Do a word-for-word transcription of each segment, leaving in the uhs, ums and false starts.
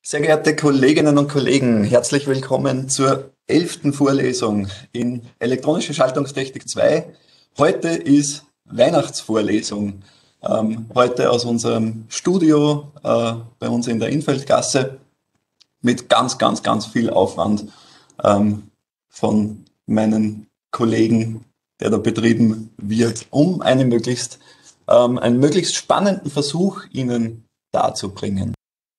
Sehr geehrte Kolleginnen und Kollegen, herzlich willkommen zur elften Vorlesung in Elektronische Schaltungstechnik zwei. Heute ist Weihnachtsvorlesung. Ähm, heute aus unserem Studio äh, bei uns in der Infeldgasse mit ganz, ganz, ganz viel Aufwand ähm, von meinen Kollegen, der da betrieben wird, um eine möglichst, ähm, einen möglichst spannenden Versuch Ihnen darzubringen.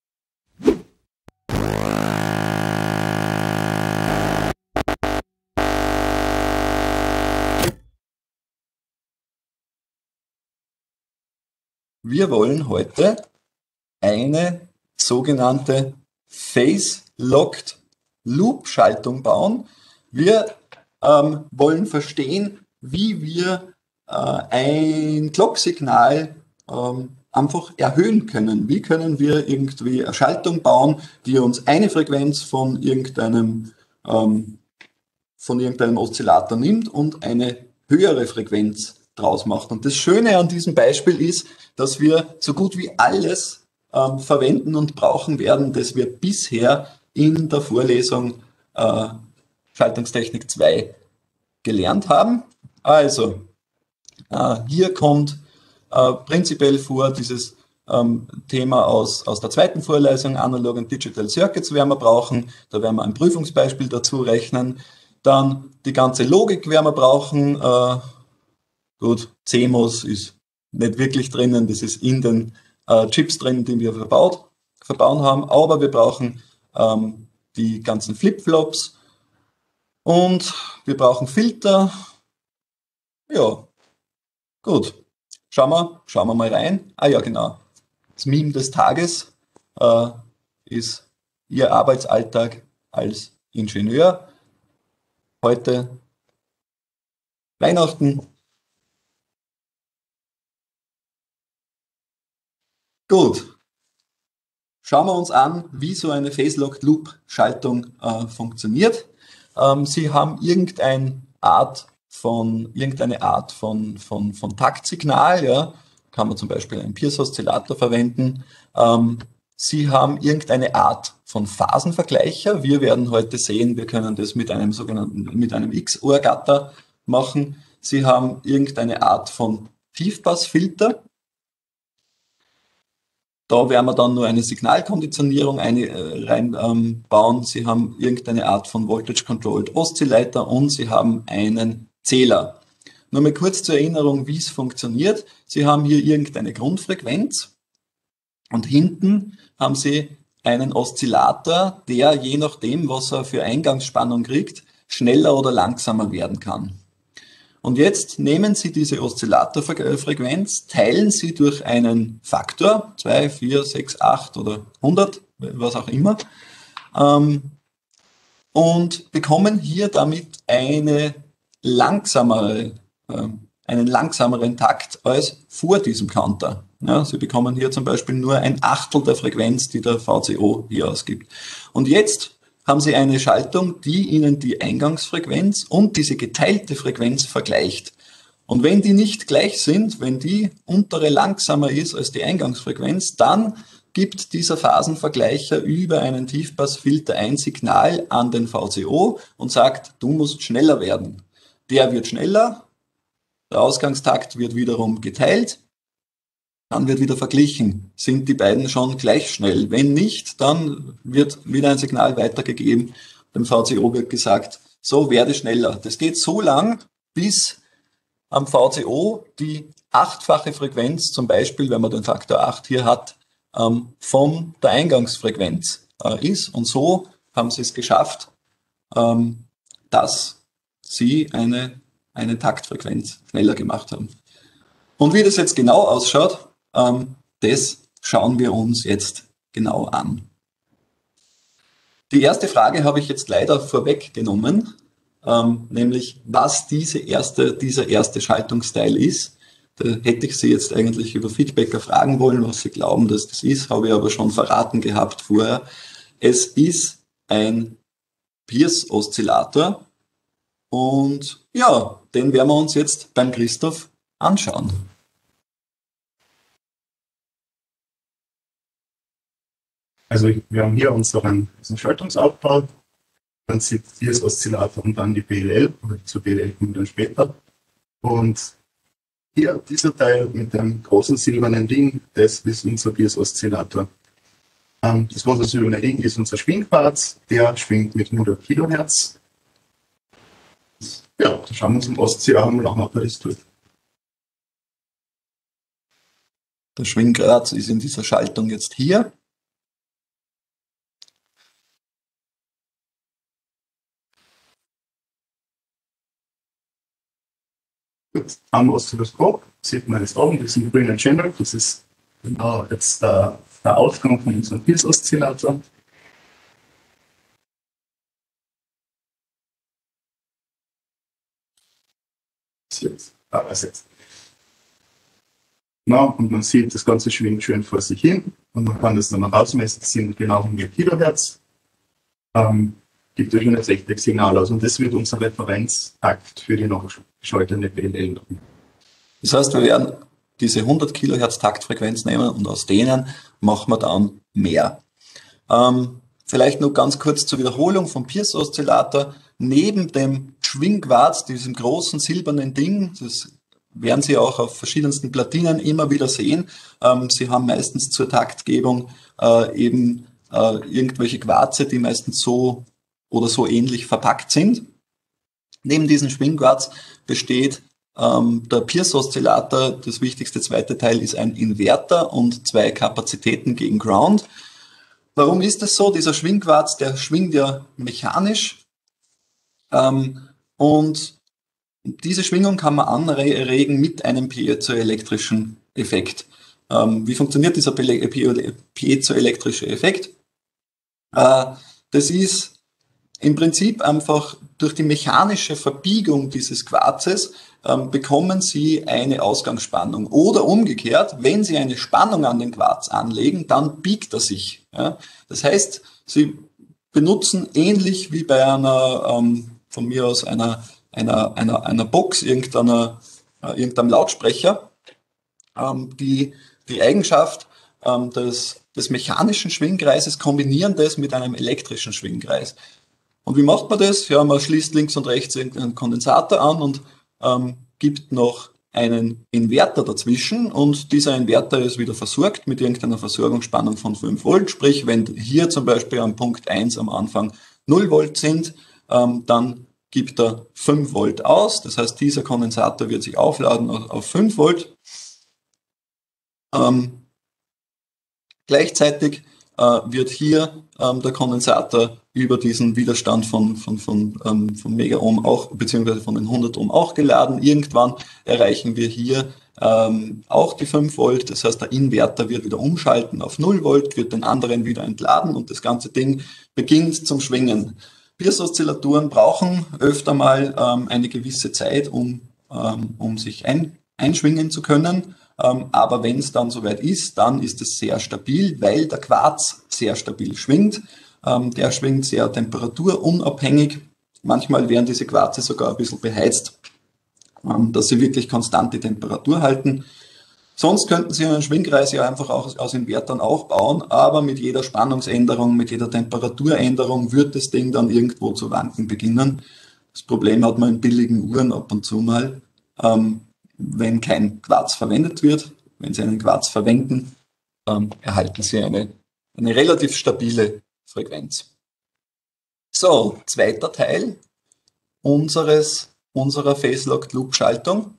Wir wollen heute eine sogenannte Phase-Locked Loop-Schaltung bauen. Wir ähm, wollen verstehen, wie wir äh, ein Clock-Signal ähm, einfach erhöhen können. Wie können wir irgendwie eine Schaltung bauen, die uns eine Frequenz von irgendeinem, ähm, von irgendeinem Oszillator nimmt und eine höhere Frequenz draus macht. Und das Schöne an diesem Beispiel ist, dass wir so gut wie alles ähm, verwenden und brauchen werden, das wir bisher in der Vorlesung äh, Schaltungstechnik zwei gelernt haben. Also, äh, hier kommt äh, prinzipiell vor dieses ähm, Thema aus, aus der zweiten Vorlesung, Analog und Digital Circuits werden wir brauchen. Da werden wir ein Prüfungsbeispiel dazu rechnen. Dann die ganze Logik werden wir brauchen. Äh, gut, C M O S ist nicht wirklich drinnen, das ist in den äh, Chips drin, die wir verbaut, verbauen haben, aber wir brauchen ähm, die ganzen Flip-Flops und wir brauchen Filter. Ja, gut. Schauen wir, schauen wir mal rein. Ah ja, genau. Das Meme des Tages äh, ist Ihr Arbeitsalltag als Ingenieur. Heute Weihnachten. Gut. Schauen wir uns an, wie so eine Phase-Locked-Loop-Schaltung äh, funktioniert. Ähm, Sie haben irgendeine Art von, irgendeine Art von, von, von Taktsignal, ja. Kann man zum Beispiel einen Pierce-Oszillator verwenden. Ähm, Sie haben irgendeine Art von Phasenvergleicher. Wir werden heute sehen, wir können das mit einem sogenannten, mit einem X O R-Gatter machen. Sie haben irgendeine Art von Tiefpassfilter. Da werden wir dann nur eine Signalkonditionierung eine, äh, reinbauen. Ähm, Sie haben irgendeine Art von Voltage-Controlled Oscillator und Sie haben einen Zähler. Nur mal kurz zur Erinnerung, wie es funktioniert. Sie haben hier irgendeine Grundfrequenz und hinten haben Sie einen Oszillator, der je nachdem, was er für Eingangsspannung kriegt, schneller oder langsamer werden kann. Und jetzt nehmen Sie diese Oszillatorfrequenz, teilen Sie durch einen Faktor, zwei, vier, sechs, acht oder hundert, was auch immer, ähm, und bekommen hier damit eine langsamere, äh, einen langsameren Takt als vor diesem Counter. Ja, Sie bekommen hier zum Beispiel nur ein Achtel der Frequenz, die der V C O hier ausgibt. Und jetzt haben Sie eine Schaltung, die Ihnen die Eingangsfrequenz und diese geteilte Frequenz vergleicht. Und wenn die nicht gleich sind, wenn die untere langsamer ist als die Eingangsfrequenz, dann gibt dieser Phasenvergleicher über einen Tiefpassfilter ein Signal an den V C O und sagt, du musst schneller werden. Der wird schneller, der Ausgangstakt wird wiederum geteilt, dann wird wieder verglichen, sind die beiden schon gleich schnell. Wenn nicht, dann wird wieder ein Signal weitergegeben. Dem V C O wird gesagt, so werde schneller. Das geht so lang, bis am V C O die achtfache Frequenz, zum Beispiel, wenn man den Faktor acht hier hat, von der Eingangsfrequenz ist. Und so haben sie es geschafft, dass sie eine, eine Taktfrequenz schneller gemacht haben. Und wie das jetzt genau ausschaut, ähm, das schauen wir uns jetzt genau an. Die erste Frage habe ich jetzt leider vorweggenommen, ähm, nämlich was diese erste, dieser erste Schaltungsteil ist. Da hätte ich Sie jetzt eigentlich über Feedbacker fragen wollen, was Sie glauben, dass das ist, habe ich aber schon verraten gehabt vorher. Es ist ein Pierce-Oszillator und ja, den werden wir uns jetzt beim Christoph anschauen. Also wir haben hier unseren, unseren Schaltungsaufbau, dann sieht hier das Oszillator und dann die B L L, oder zur B L L kommen wir dann später. Und hier, dieser Teil mit dem großen silbernen Ding, das ist unser B I S-Oszillator. Ähm, das große silberne Ding ist unser Schwingquarz, der schwingt mit hundert Kilohertz. Ja, da schauen wir uns im Ostsee an, wie lange er das tut. Der Schwingquarz ist in dieser Schaltung jetzt hier. Gut, am Oszilloskop sieht man jetzt oben diesen grünen Channel. Das ist genau jetzt der, der Ausgang von unserem B I S-Oszillator. Jetzt. Na, und man sieht, das Ganze schwingt schön vor sich hin und man kann das dann auch ausmessen, das sind genau hundert Kilohertz. Ähm, gibt ja schon ein echtes Signal aus und das wird unser Referenztakt für die nachgeschaltete B L L. Das heißt, wir werden diese hundert Kilohertz Taktfrequenz nehmen und aus denen machen wir dann mehr. Ähm, vielleicht nur ganz kurz zur Wiederholung vom Pierce-Oszillator. Neben dem Schwingquarz, diesem großen silbernen Ding, das werden Sie auch auf verschiedensten Platinen immer wieder sehen. Ähm, Sie haben meistens zur Taktgebung äh, eben äh, irgendwelche Quarze, die meistens so oder so ähnlich verpackt sind. Neben diesem Schwingquarz besteht ähm, der Pierce-Oszillator. Das wichtigste zweite Teil ist ein Inverter und zwei Kapazitäten gegen Ground. Warum ist das so? Dieser Schwingquarz, der schwingt ja mechanisch ähm, und diese Schwingung kann man anregen mit einem piezoelektrischen Effekt. Ähm, wie funktioniert dieser piezoelektrische Effekt? Äh, das ist im Prinzip einfach durch die mechanische Verbiegung dieses Quarzes ähm, bekommen Sie eine Ausgangsspannung. Oder umgekehrt, wenn Sie eine Spannung an den Quarz anlegen, dann biegt er sich. Ja? Das heißt, Sie benutzen ähnlich wie bei einer, ähm, von mir aus einer, einer, einer, einer Box, irgendeiner, äh, irgendeinem Lautsprecher, ähm, die, die Eigenschaft ähm, des, des mechanischen Schwingkreises, kombinieren das mit einem elektrischen Schwingkreis. Und wie macht man das? Ja, man schließt links und rechts einen Kondensator an und ähm, gibt noch einen Inverter dazwischen und dieser Inverter ist wieder versorgt mit irgendeiner Versorgungsspannung von fünf Volt. Sprich, wenn hier zum Beispiel am Punkt eins am Anfang null Volt sind, ähm, dann gibt er fünf Volt aus. Das heißt, dieser Kondensator wird sich aufladen auf fünf Volt. Ähm, gleichzeitig äh, wird hier ähm, der Kondensator über diesen Widerstand von, von, von, ähm, von Megaohm auch, beziehungsweise von den hundert Ohm auch geladen. Irgendwann erreichen wir hier ähm, auch die fünf Volt. Das heißt, der Inverter wird wieder umschalten auf null Volt, wird den anderen wieder entladen und das ganze Ding beginnt zum Schwingen. Pierce-Oszillatoren brauchen öfter mal ähm, eine gewisse Zeit, um, ähm, um sich ein, einschwingen zu können. Ähm, aber wenn es dann soweit ist, dann ist es sehr stabil, weil der Quarz sehr stabil schwingt. Ähm, der schwingt sehr temperaturunabhängig. Manchmal werden diese Quarze sogar ein bisschen beheizt, ähm, dass sie wirklich konstant die Temperatur halten. Sonst könnten Sie einen Schwingkreis ja einfach auch aus Invertern auch bauen, aber mit jeder Spannungsänderung, mit jeder Temperaturänderung wird das Ding dann irgendwo zu wanken beginnen. Das Problem hat man in billigen Uhren ab und zu mal. Ähm, wenn kein Quarz verwendet wird, wenn Sie einen Quarz verwenden, ähm, erhalten Sie eine, eine relativ stabile Frequenz. So, zweiter Teil unseres, unserer Phase-Locked-Loop-Schaltung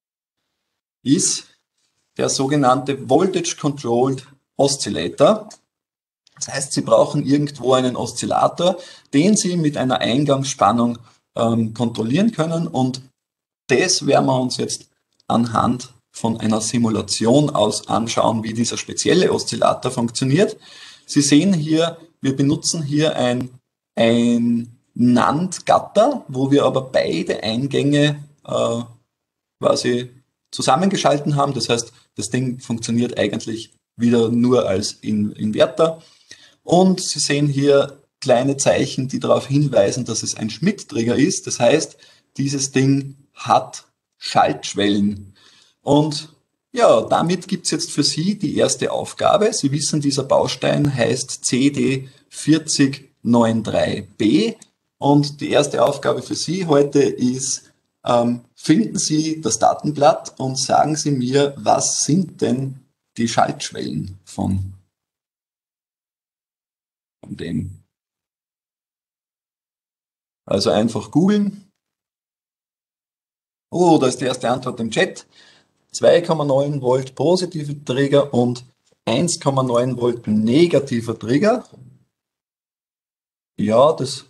ist der sogenannte Voltage Controlled Oscillator. Das heißt, Sie brauchen irgendwo einen Oszillator, den Sie mit einer Eingangsspannung ähm, kontrollieren können und das werden wir uns jetzt anhand von einer Simulation aus anschauen, wie dieser spezielle Oszillator funktioniert. Sie sehen hier, wir benutzen hier ein, ein NAND-Gatter, wo wir aber beide Eingänge äh, quasi zusammengeschalten haben. Das heißt, das Ding funktioniert eigentlich wieder nur als In Inverter. Und Sie sehen hier kleine Zeichen, die darauf hinweisen, dass es ein Schmitt-Trigger ist. Das heißt, dieses Ding hat Schaltschwellen. Und Ja, damit gibt es jetzt für Sie die erste Aufgabe. Sie wissen, dieser Baustein heißt C D vier null neun drei B und die erste Aufgabe für Sie heute ist, ähm, finden Sie das Datenblatt und sagen Sie mir, was sind denn die Schaltschwellen von, von dem. Also einfach googeln. Oh, da ist die erste Antwort im Chat. zwei Komma neun Volt positiver Trigger und eins Komma neun Volt negativer Trigger. Ja, das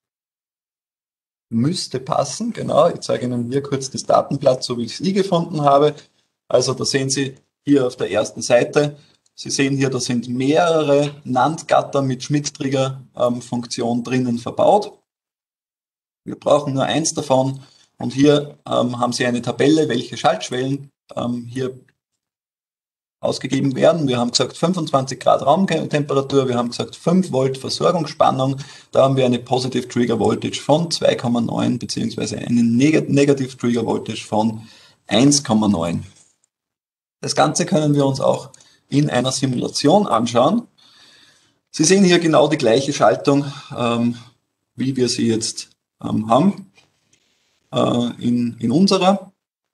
müsste passen, genau. Ich zeige Ihnen hier kurz das Datenblatt, so wie ich es eh gefunden habe. Also da sehen Sie hier auf der ersten Seite, Sie sehen hier, da sind mehrere NAND-Gatter mit Schmidt-Trigger-Funktion drinnen verbaut. Wir brauchen nur eins davon und hier ähm, haben Sie eine Tabelle, welche Schaltschwellen ähm, hier ausgegeben werden. Wir haben gesagt fünfundzwanzig Grad Raumtemperatur, wir haben gesagt fünf Volt Versorgungsspannung, da haben wir eine Positive Trigger Voltage von zwei Komma neun bzw. eine Negative Trigger Voltage von eins Komma neun. Das Ganze können wir uns auch in einer Simulation anschauen. Sie sehen hier genau die gleiche Schaltung, ähm, wie wir sie jetzt ähm, haben äh, in, in unserer.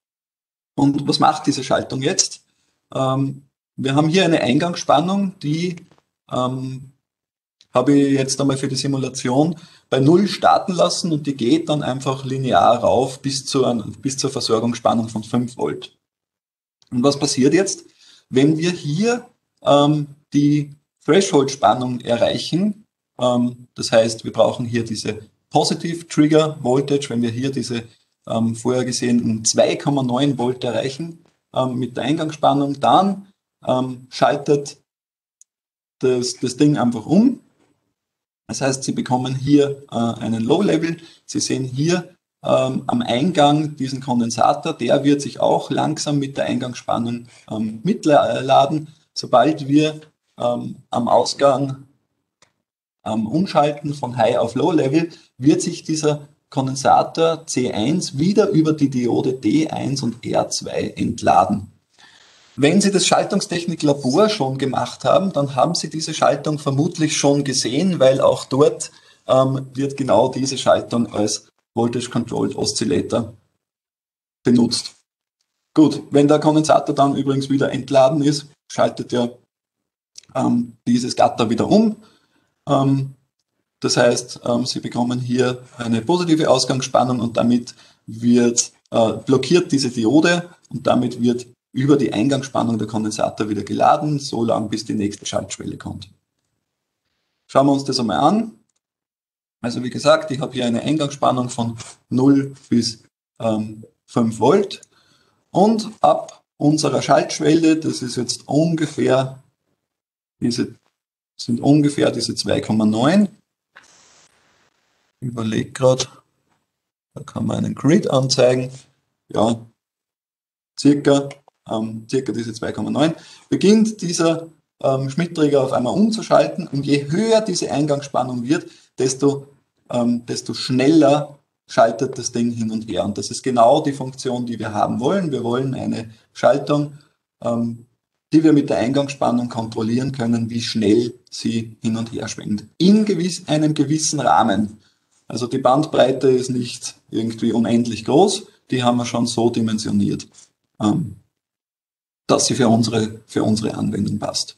Und was macht diese Schaltung jetzt? Ähm, wir haben hier eine Eingangsspannung, die ähm, habe ich jetzt einmal für die Simulation bei null starten lassen und die geht dann einfach linear rauf bis, zu ein, bis zur Versorgungsspannung von fünf Volt. Und was passiert jetzt, wenn wir hier ähm, die Threshold-Spannung erreichen? Ähm, das heißt, wir brauchen hier diese Positive Trigger Voltage, wenn wir hier diese ähm, vorher gesehenen zwei Komma neun Volt erreichen ähm, mit der Eingangsspannung, dann ähm, schaltet das, das Ding einfach um. Das heißt, Sie bekommen hier äh, einen Low-Level. Sie sehen hier ähm, am Eingang diesen Kondensator, der wird sich auch langsam mit der Eingangsspannung ähm, mitladen. Sobald wir ähm, am Ausgang ähm, umschalten von High auf Low-Level, wird sich dieser Kondensator C eins wieder über die Diode D eins und R zwei entladen. Wenn Sie das Schaltungstechnik-Labor schon gemacht haben, dann haben Sie diese Schaltung vermutlich schon gesehen, weil auch dort ähm, wird genau diese Schaltung als Voltage Controlled Oscillator benutzt. Gut, wenn der Kondensator dann übrigens wieder entladen ist, schaltet er ähm, dieses Gatter wieder um. Ähm, das heißt, ähm, Sie bekommen hier eine positive Ausgangsspannung und damit wird äh, blockiert diese Diode und damit wird über die Eingangsspannung der Kondensator wieder geladen, so lange bis die nächste Schaltschwelle kommt. Schauen wir uns das einmal an. Also wie gesagt, ich habe hier eine Eingangsspannung von null bis ähm, fünf Volt und ab unserer Schaltschwelle, das ist jetzt ungefähr diese, sind ungefähr diese zwei Komma neun. Ich überlege gerade, da kann man einen Grid anzeigen. Ja, circa, ähm, circa diese zwei Komma neun, beginnt dieser ähm, Schmidt-Trigger auf einmal umzuschalten und je höher diese Eingangsspannung wird, desto, ähm, desto schneller schaltet das Ding hin und her. Und das ist genau die Funktion, die wir haben wollen. Wir wollen eine Schaltung, ähm, die wir mit der Eingangsspannung kontrollieren können, wie schnell sie hin und her schwingt. In gewiss, einem gewissen Rahmen. Also die Bandbreite ist nicht irgendwie unendlich groß, die haben wir schon so dimensioniert, ähm, dass sie für unsere, für unsere Anwendung passt.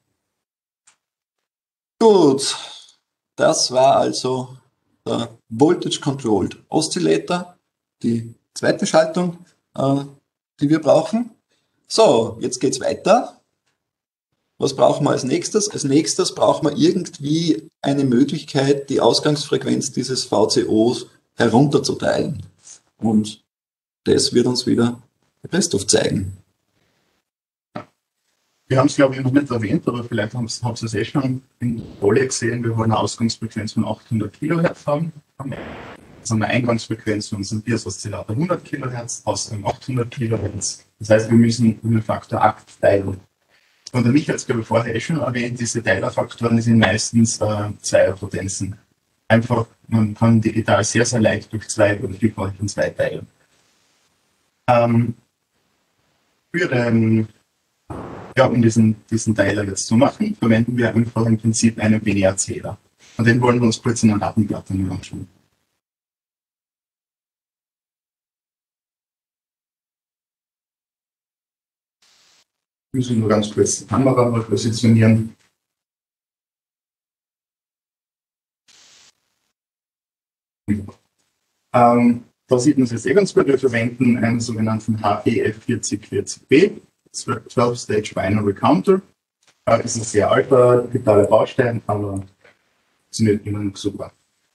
Gut, das war also der Voltage Controlled Oscillator, die zweite Schaltung, äh, die wir brauchen. So, jetzt geht es weiter. Was brauchen wir als nächstes? Als nächstes brauchen wir irgendwie eine Möglichkeit, die Ausgangsfrequenz dieses V C Os herunterzuteilen. Und das wird uns wieder Christoph zeigen. Wir haben es, glaube ich, noch nicht erwähnt, aber vielleicht haben Sie es eh schon in Folie gesehen. Wir wollen eine Ausgangsfrequenz von achthundert Kilohertz haben. Also eine Eingangsfrequenz von unserem Bias-Oszillator hundert Kilohertz, Ausgang achthundert Kilohertz. Das heißt, wir müssen um den Faktor acht teilen. Und der Michael hat es, glaube ich, vorher eh schon erwähnt, diese Teilerfaktoren sind meistens äh, Zweierpotenzen. Einfach, man kann digital sehr, sehr leicht durch zwei oder vielfach von zwei teilen. Ähm, Für den, ja, um diesen, diesen Teiler jetzt zu machen, verwenden wir einfach im Prinzip einen Binärzähler. Und den wollen wir uns kurz in einer Datenblatt anschauen. Wir müssen nur ganz kurz die Kamera mal positionieren. Ähm, da sieht man es jetzt eh ganz gut. Wir verwenden einen sogenannten H E F vierzig vierzig B, zwölf Stage Binary Counter. Äh, ist ein sehr alter digitaler Baustein, aber funktioniert immer noch super.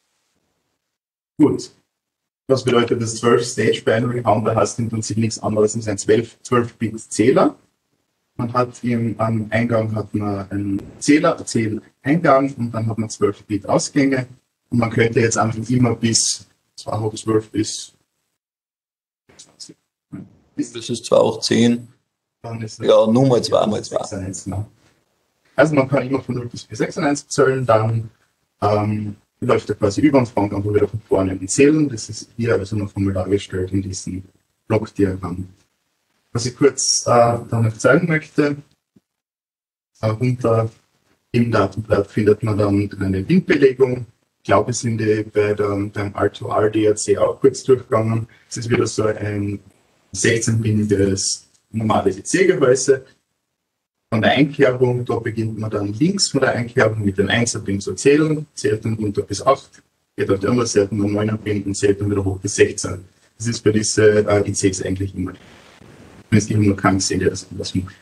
Gut. Was bedeutet das zwölf Stage Binary Counter? Heißt im Prinzip nichts anderes als ein zwölf Bit Zähler. Man hat im, am Eingang hat man einen Zähler, Zähleingang und dann hat man zwölf Bit Ausgänge. Und man könnte jetzt einfach immer bis zwei hoch zwölf bis zwanzig. Das ist zwei hoch zehn. Dann ist ja, nur mal zwei mal zwei. Also man kann immer von null bis sechsundeinzig zählen, dann ähm, läuft er quasi über und fängt einfach wieder von vorne an zählen. Das ist hier also noch einmal dargestellt in diesem Blockdiagramm. Was ich kurz äh, dann noch zeigen möchte, äh, unter im Datenblatt findet man dann eine Linkbelegung. Ich glaube, wir sind die bei der, beim R zwei R D R C auch kurz durchgegangen. Es ist wieder so ein sechzehn-bindiges normales I C-Gehäuse. Von der Einkerbung, da beginnt man dann links von der Einkerbung mit den Einser-Pin zu zählen, zählt dann runter bis acht, geht auf die andere Seite mit neuner-Pin und zählt dann wieder hoch bis sechzehn. Das ist bei diesen äh, I Cs eigentlich immer. Wenn es immer nur keinen sehen, der das anders macht.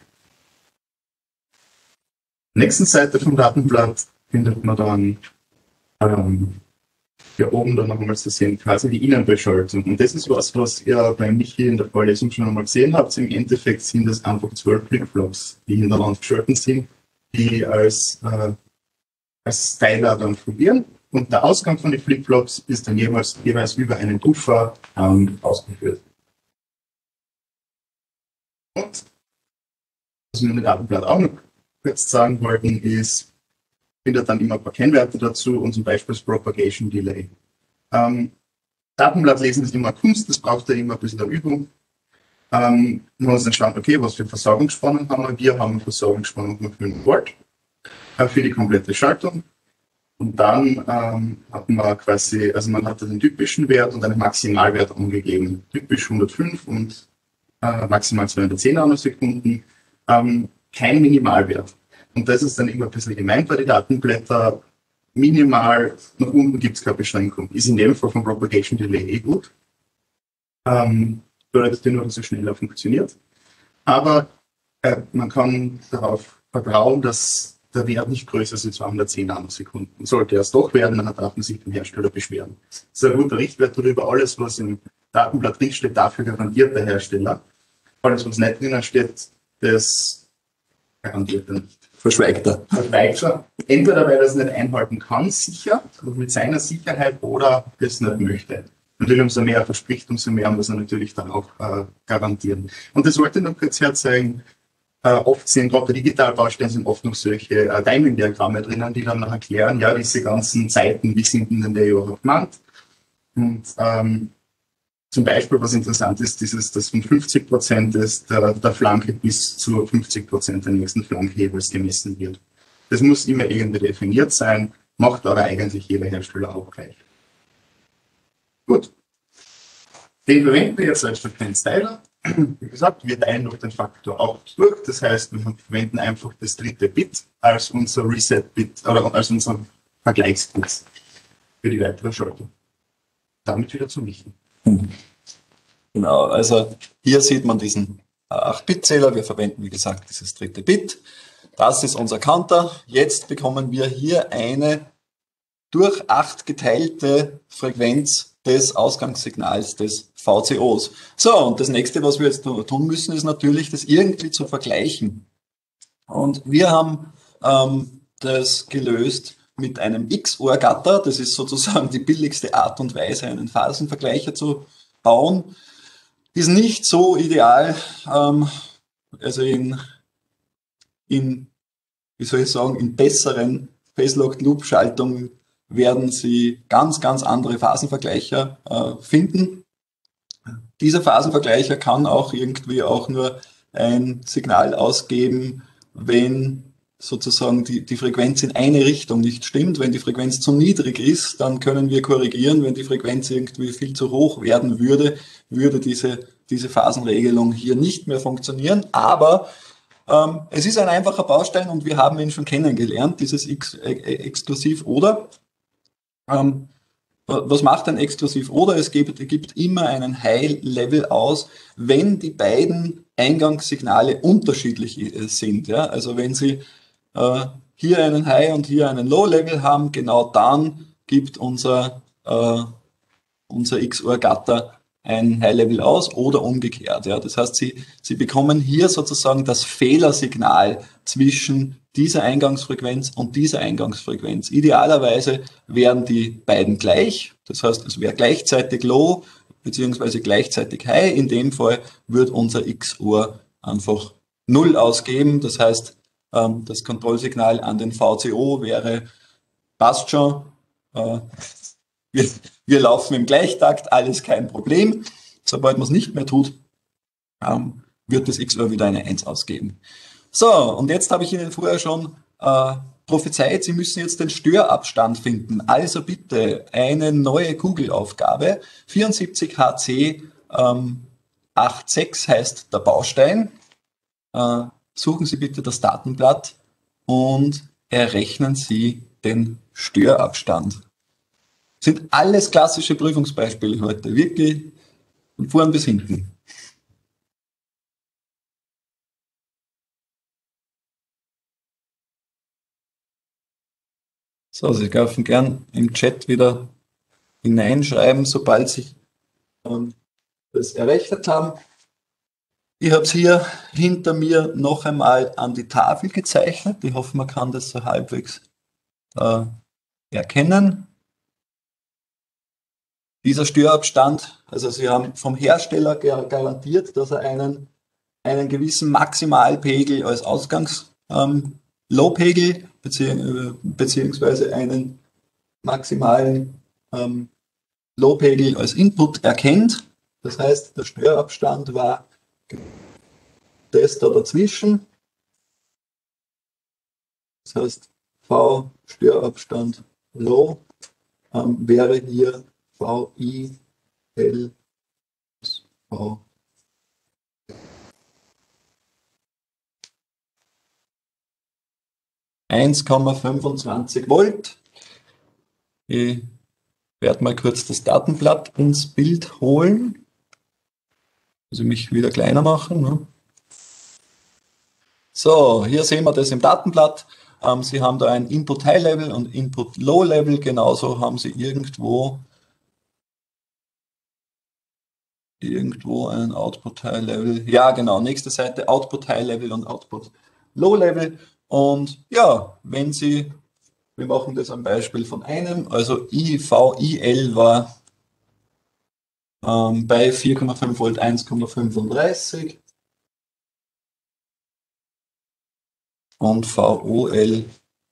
Nächsten Seite vom Datenblatt findet man dann ähm, hier oben dann nochmal zu sehen, quasi die Innenbeschaltung. Und das ist was, was ihr bei Michi in der Vorlesung schon einmal gesehen habt. Im Endeffekt sind das einfach zwölf Flipflops, die hintereinander geschalten sind, die als, äh, als Teiler dann fungieren. Und der Ausgang von den Flipflops ist dann jeweils, jeweils über einen Buffer ähm, ausgeführt. Und was wir mit Datenblatt auch noch kurz sagen wollten, ist, findet dann immer ein paar Kennwerte dazu und zum Beispiel das Propagation Delay. Ähm, Datenblatt lesen ist immer Kunst, das braucht ja immer ein bisschen der Übung. Ähm, man muss dann schauen, okay, was für Versorgungsspannung haben wir? Wir haben eine Versorgungsspannung von fünf Volt äh, für die komplette Schaltung. Und dann ähm, hat man quasi, also man hat den typischen Wert und einen Maximalwert angegeben. Typisch hundertfünf und äh, maximal zweihundertzehn Nanosekunden. Ähm, kein Minimalwert. Und das ist dann immer ein bisschen gemeint, weil die Datenblätter minimal nach unten gibt es keine Beschränkung. Ist in dem Fall vom Propagation Delay eh gut. Ähm, bedeutet nur, dass es schneller funktioniert. Aber äh, man kann darauf vertrauen, dass der Wert nicht größer ist als zweihundertzehn Nanosekunden. Sollte er es doch werden, dann darf man sich dem Hersteller beschweren. Das ist ein guter Richtwert darüber. Alles, was im Datenblatt drinsteht, dafür garantiert der Hersteller. Alles, was nicht drinnen steht, das garantiert er nicht. Verschweigt er. Verschweigt er. Entweder weil er es nicht einhalten kann, sicher, also mit seiner Sicherheit, oder es nicht möchte. Natürlich, umso mehr er verspricht, umso mehr muss er natürlich dann auch äh, garantieren. Und das wollte ich noch kurz herzeigen. Äh, oft sind, gerade bei Digitalbausteinen sind oft noch solche äh, Diamond-Diagramme drinnen, die dann noch erklären, ja, diese ganzen Zeiten, wie sind denn der überhaupt gemeint? Und ähm, zum Beispiel, was interessant ist, dieses, dass von fünfzig Prozent des, der, der Flanke bis zu fünfzig Prozent der nächsten Flanke jeweils gemessen wird. Das muss immer irgendwie definiert sein, macht aber eigentlich jeder Hersteller auch gleich. Gut. Den verwenden wir jetzt als Frequenzteiler. Wie gesagt, wir teilen noch den Faktor auch durch. Das heißt, wir verwenden einfach das dritte Bit als unser Reset-Bit oder als unser Vergleichsbit für die weitere Schaltung. Damit wieder zu Michi. Genau, also hier sieht man diesen acht Bit Zähler. Wir verwenden, wie gesagt, dieses dritte Bit. Das ist unser Counter. Jetzt bekommen wir hier eine durch acht geteilte Frequenz des Ausgangssignals des V C Os. So, und das nächste, was wir jetzt tun müssen, ist natürlich, das irgendwie zu vergleichen. Und wir haben ähm, das gelöst mit einem X O R-Gatter. Das ist sozusagen die billigste Art und Weise, einen Phasenvergleicher zu bauen. Ist nicht so ideal, ähm, also in, in, wie soll ich sagen, in besseren Phase-Locked-Loop-Schaltungen werden Sie ganz, ganz andere Phasenvergleicher äh, finden. Dieser Phasenvergleicher kann auch irgendwie auch nur ein Signal ausgeben, wenn sozusagen die, die Frequenz in eine Richtung nicht stimmt. Wenn die Frequenz zu niedrig ist, dann können wir korrigieren. Wenn die Frequenz irgendwie viel zu hoch werden würde, würde diese, diese Phasenregelung hier nicht mehr funktionieren. Aber ähm, es ist ein einfacher Baustein und wir haben ihn schon kennengelernt, dieses Ex äh, Exklusiv-Oder. Ähm, was macht ein Exklusiv-Oder? Es gibt, gibt immer einen High-Level aus, wenn die beiden Eingangssignale unterschiedlich sind. Ja? Also wenn Sie äh, hier einen High und hier einen Low-Level haben, genau dann gibt unser, äh, unser X O R-Gatter ein High-Level aus oder umgekehrt. Ja. Das heißt, Sie, Sie bekommen hier sozusagen das Fehlersignal zwischen dieser Eingangsfrequenz und dieser Eingangsfrequenz. Idealerweise wären die beiden gleich. Das heißt, es wäre gleichzeitig Low beziehungsweise gleichzeitig High. In dem Fall wird unser X O R einfach null ausgeben. Das heißt, das Kontrollsignal an den V C O wäre, passt schon, äh, wir, wir laufen im Gleichtakt, alles kein Problem. Sobald man es nicht mehr tut, ähm, wird das X O R wieder eine eins ausgeben. So, und jetzt habe ich Ihnen vorher schon äh, prophezeit, Sie müssen jetzt den Störabstand finden. Also bitte eine neue Google-Aufgabe. vierundsiebzig H C ähm, sechundachtzig heißt der Baustein. Äh, suchen Sie bitte das Datenblatt und errechnen Sie den Störabstand. Das sind alles klassische Prüfungsbeispiele heute, wirklich von vorn bis hinten. So, Sie dürfen gern im Chat wieder hineinschreiben, sobald Sie ähm, das errechnet haben. Ich habe es hier hinter mir noch einmal an die Tafel gezeichnet. Ich hoffe, man kann das so halbwegs äh, erkennen. Dieser Störabstand, also Sie haben vom Hersteller garantiert, dass er einen, einen gewissen Maximalpegel als Ausgangs-Low-Pegel ähm, bezieh beziehungsweise einen maximalen ähm, Low-Pegel als Input erkennt. Das heißt, der Störabstand war das da dazwischen. Das heißt, V Störabstand Low ähm, wäre hier V I L V. eins Komma fünfundzwanzig Volt. Ich werde mal kurz das Datenblatt ins Bild holen. Also mich wieder kleiner machen. Ne? So, hier sehen wir das im Datenblatt. Ähm, Sie haben da ein Input High Level und Input Low Level. Genauso haben Sie irgendwo irgendwo einen Output High Level. Ja, genau. Nächste Seite Output High Level und Output Low Level. Und ja, wenn Sie, wir machen das am Beispiel von einem, also I V I L war ähm, bei vier Komma fünf Volt eins Komma fünfunddreißig und V O L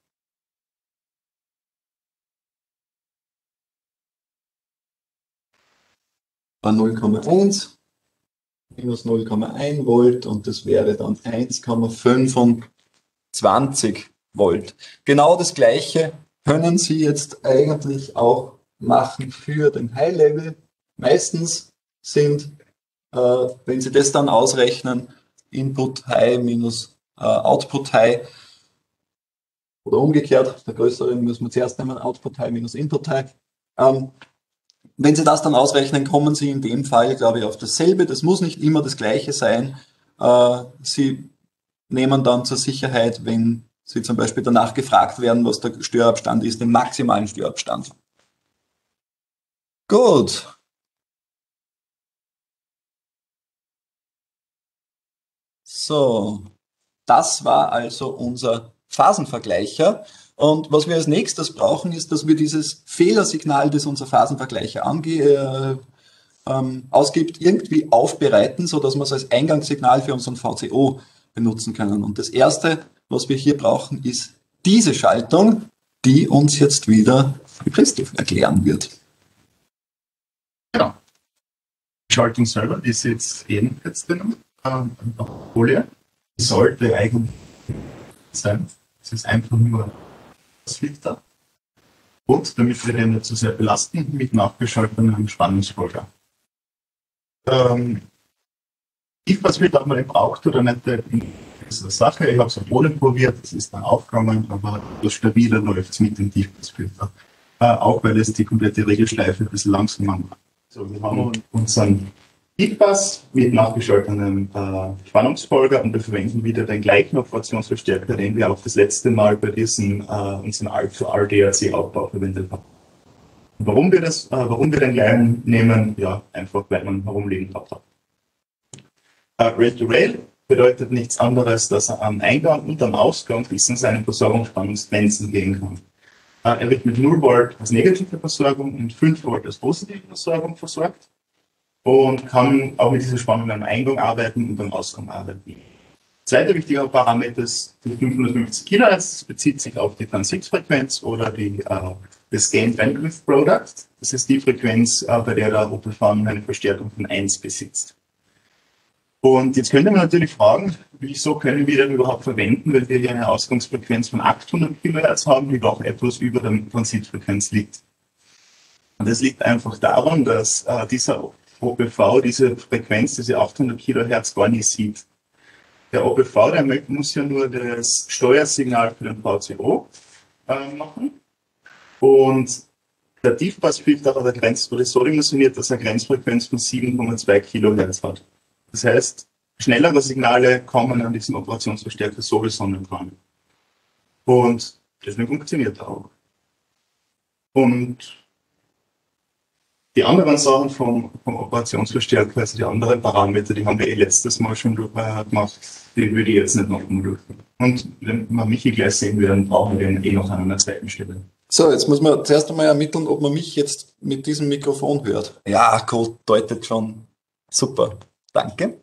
war null Komma eins minus null Komma eins Volt und das wäre dann eins Komma fünfundzwanzig Volt. Genau das gleiche können Sie jetzt eigentlich auch machen für den High Level. Meistens sind, äh, wenn Sie das dann ausrechnen, Input High minus äh, Output High oder umgekehrt, der größeren müssen wir zuerst nehmen, Output High minus Input High. Ähm, wenn Sie das dann ausrechnen, kommen Sie in dem Fall, glaube ich, auf dasselbe. Das muss nicht immer das gleiche sein. Äh, Sie nehmen dann zur Sicherheit, wenn Sie zum Beispiel danach gefragt werden, was der Störabstand ist, den maximalen Störabstand. Gut. So, das war also unser Phasenvergleicher. Und was wir als nächstes brauchen, ist, dass wir dieses Fehlersignal, das unser Phasenvergleicher ange äh, ähm, ausgibt, irgendwie aufbereiten, sodass wir es als Eingangssignal für unseren V C O benutzen können. Und das Erste, was wir hier brauchen, ist diese Schaltung, die uns jetzt wieder Christoph erklären wird. Ja. Die Schaltung selber ist jetzt eben jetzt drin. ähm, eine Folie. Die sollte eigentlich sein. Es ist einfach nur das Filter. Und damit wir den nicht zu sehr belasten, mit nachgeschaltetem Spannungsfolger. Ähm, ich, was wird, ob man den braucht oder nicht, ist eine Sache. Ich habe es ohne probiert, es ist dann aufgegangen, aber das stabiler läuft es mit dem Tiefpassfilter. Äh, auch weil es die komplette Regelschleife ein bisschen langsamer macht. So, wir haben unseren Tiefpass mit nachgeschaltetem äh, Spannungsfolger und wir verwenden wieder den gleichen Operationsverstärker, den wir auch das letzte Mal bei diesem äh, unseren R D R C-Aufbau verwendet haben. Warum wir, das, äh, warum wir den gleichen nehmen? Ja, einfach weil man herumliegen gehabt hat. Äh, Rail-to-Rail bedeutet nichts anderes, dass er am Eingang und am Ausgang bis in seine Versorgungsspannungsgrenzen gehen kann. Äh, er wird mit null Volt als negative Versorgung und fünf Volt als positive Versorgung versorgt und kann auch mit dieser Spannung am Eingang arbeiten und am Ausgang arbeiten. Zweiter wichtiger Parameter ist die fünfhundertfünfzig Kilohertz, das bezieht sich auf die Transitfrequenz oder die, äh, das Gain Bandwidth Product. Das ist die Frequenz, äh, bei der der Opel-Fan eine Verstärkung von eins besitzt. Und jetzt könnte man natürlich fragen, wieso können wir den überhaupt verwenden, weil wir hier eine Ausgangsfrequenz von achthundert Kilohertz haben, die doch etwas über der Transitfrequenz liegt. Und das liegt einfach daran, dass äh, dieser O P V diese Frequenz, diese achthundert Kilohertz gar nicht sieht. Der O P V, der muss ja nur das Steuersignal für den V C O äh, machen. Und der Tiefpassfilter hat eine Grenz, oder so dimensioniert, dass er eine Grenzfrequenz von sieben Komma zwei Kilohertz hat. Das heißt, schnellere Signale kommen an diesem Operationsverstärker sowieso nicht ran. Und deswegen funktioniert er auch. Und die anderen Sachen vom, vom Operationsverstärker, also die anderen Parameter, die haben wir eh letztes Mal schon äh, gemacht, die würde ich jetzt nicht nochmal durchführen. Und wenn wir Michi gleich sehen werden, brauchen wir ihn eh noch an einer zweiten Stelle. So, jetzt muss man zuerst einmal ermitteln, ob man mich jetzt mit diesem Mikrofon hört. Ja, gut, deutet schon. Super, danke.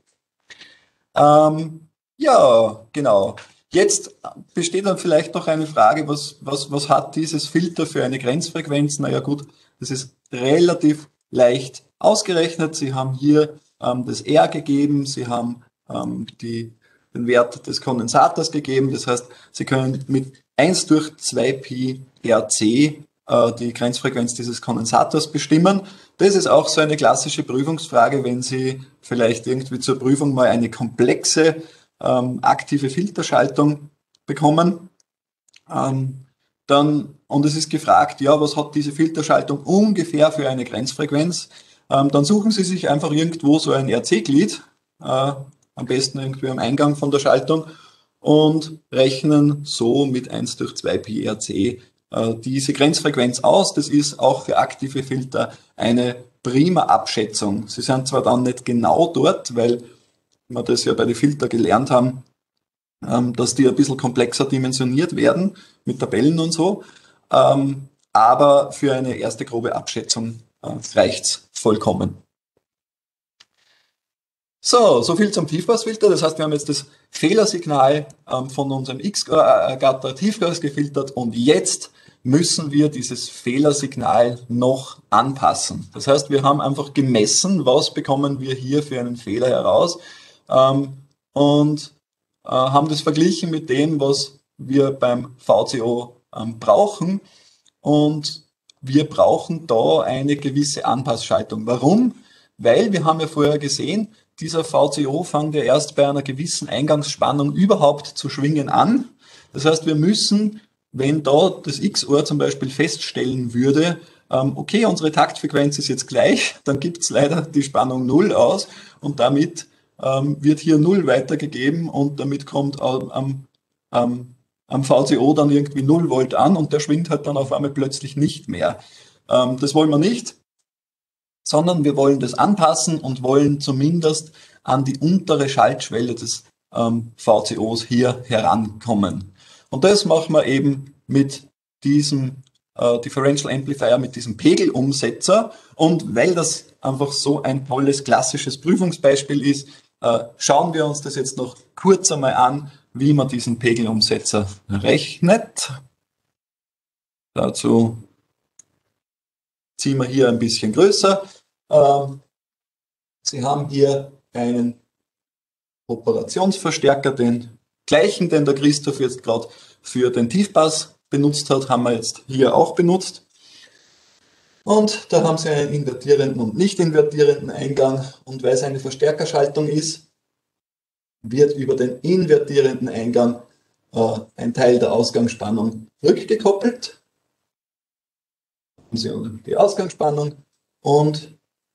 Ähm, ja, genau. Jetzt besteht dann vielleicht noch eine Frage, was, was, was hat dieses Filter für eine Grenzfrequenz? Naja gut, das ist relativ leicht ausgerechnet. Sie haben hier ähm, das R gegeben, Sie haben ähm, die, den Wert des Kondensators gegeben. Das heißt, Sie können mit eins durch zwei Pi R C äh, die Grenzfrequenz dieses Kondensators bestimmen. Das ist auch so eine klassische Prüfungsfrage, wenn Sie vielleicht irgendwie zur Prüfung mal eine komplexe ähm, aktive Filterschaltung bekommen. Ähm, dann, und es ist gefragt, ja, was hat diese Filterschaltung ungefähr für eine Grenzfrequenz? Ähm, dann suchen Sie sich einfach irgendwo so ein R C-Glied, äh, am besten irgendwie am Eingang von der Schaltung, und rechnen so mit eins durch zwei Pi R C äh, diese Grenzfrequenz aus. Das ist auch für aktive Filter eine prima Abschätzung. Sie sind zwar dann nicht genau dort, weil wir das ja bei den Filter gelernt haben, ähm, dass die ein bisschen komplexer dimensioniert werden mit Tabellen und so. Ähm, aber für eine erste grobe Abschätzung äh, reicht's vollkommen. So, so viel zum Tiefpassfilter. Das heißt, wir haben jetzt das Fehlersignal ähm, von unserem X-Gatter Tiefgas gefiltert und jetzt müssen wir dieses Fehlersignal noch anpassen. Das heißt, wir haben einfach gemessen, was bekommen wir hier für einen Fehler heraus ähm, und äh, haben das verglichen mit dem, was wir beim V C O ähm, brauchen, und wir brauchen da eine gewisse Anpassschaltung. Warum? Weil wir haben ja vorher gesehen, dieser V C O fängt ja erst bei einer gewissen Eingangsspannung überhaupt zu schwingen an. Das heißt, wir müssen, wenn da das X-Ohr zum Beispiel feststellen würde, ähm, okay, unsere Taktfrequenz ist jetzt gleich, dann gibt es leider die Spannung null aus und damit ähm, wird hier null weitergegeben und damit kommt am, am, am V C O dann irgendwie null Volt an und der schwingt halt dann auf einmal plötzlich nicht mehr. Ähm, das wollen wir nicht, sondern wir wollen das anpassen und wollen zumindest an die untere Schaltschwelle des ähm, V C Os hier herankommen. Und das machen wir eben mit diesem äh, Differential Amplifier, mit diesem Pegelumsetzer. Und weil das einfach so ein tolles klassisches Prüfungsbeispiel ist, äh, schauen wir uns das jetzt noch kurz einmal an, wie man diesen Pegelumsetzer rechnet. Dazu ziehen wir hier ein bisschen größer. Ähm, Sie haben hier einen Operationsverstärker, den gleichen, den der Christoph jetzt gerade für den Tiefpass benutzt hat, haben wir jetzt hier auch benutzt. Und da haben Sie einen invertierenden und nicht invertierenden Eingang. Und weil es eine Verstärkerschaltung ist, wird über den invertierenden Eingang äh, ein Teil der Ausgangsspannung rückgekoppelt. Haben Sie die Ausgangsspannung und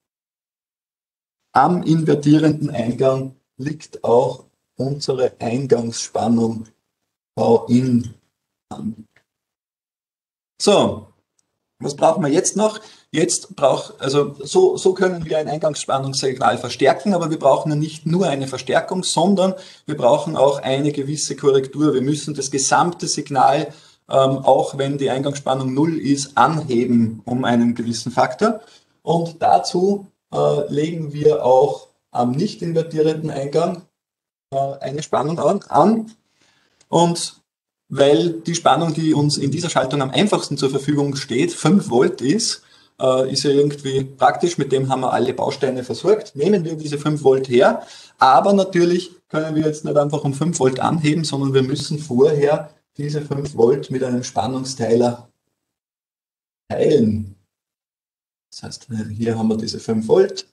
am invertierenden Eingang liegt auch unsere Eingangsspannung V in an. So, was brauchen wir jetzt noch? Jetzt braucht, also so, so können wir ein Eingangsspannungssignal verstärken, aber wir brauchen ja nicht nur eine Verstärkung, sondern wir brauchen auch eine gewisse Korrektur. Wir müssen das gesamte Signal, ähm, auch wenn die Eingangsspannung null ist, anheben um einen gewissen Faktor. Und dazu äh, legen wir auch am nicht invertierenden Eingang äh, eine Spannung an, an. Und weil die Spannung, die uns in dieser Schaltung am einfachsten zur Verfügung steht, fünf Volt ist, äh, ist ja irgendwie praktisch, mit dem haben wir alle Bausteine versorgt. Nehmen wir diese fünf Volt her, aber natürlich können wir jetzt nicht einfach um fünf Volt anheben, sondern wir müssen vorher diese fünf Volt mit einem Spannungsteiler teilen. Das heißt, hier haben wir diese fünf Volt.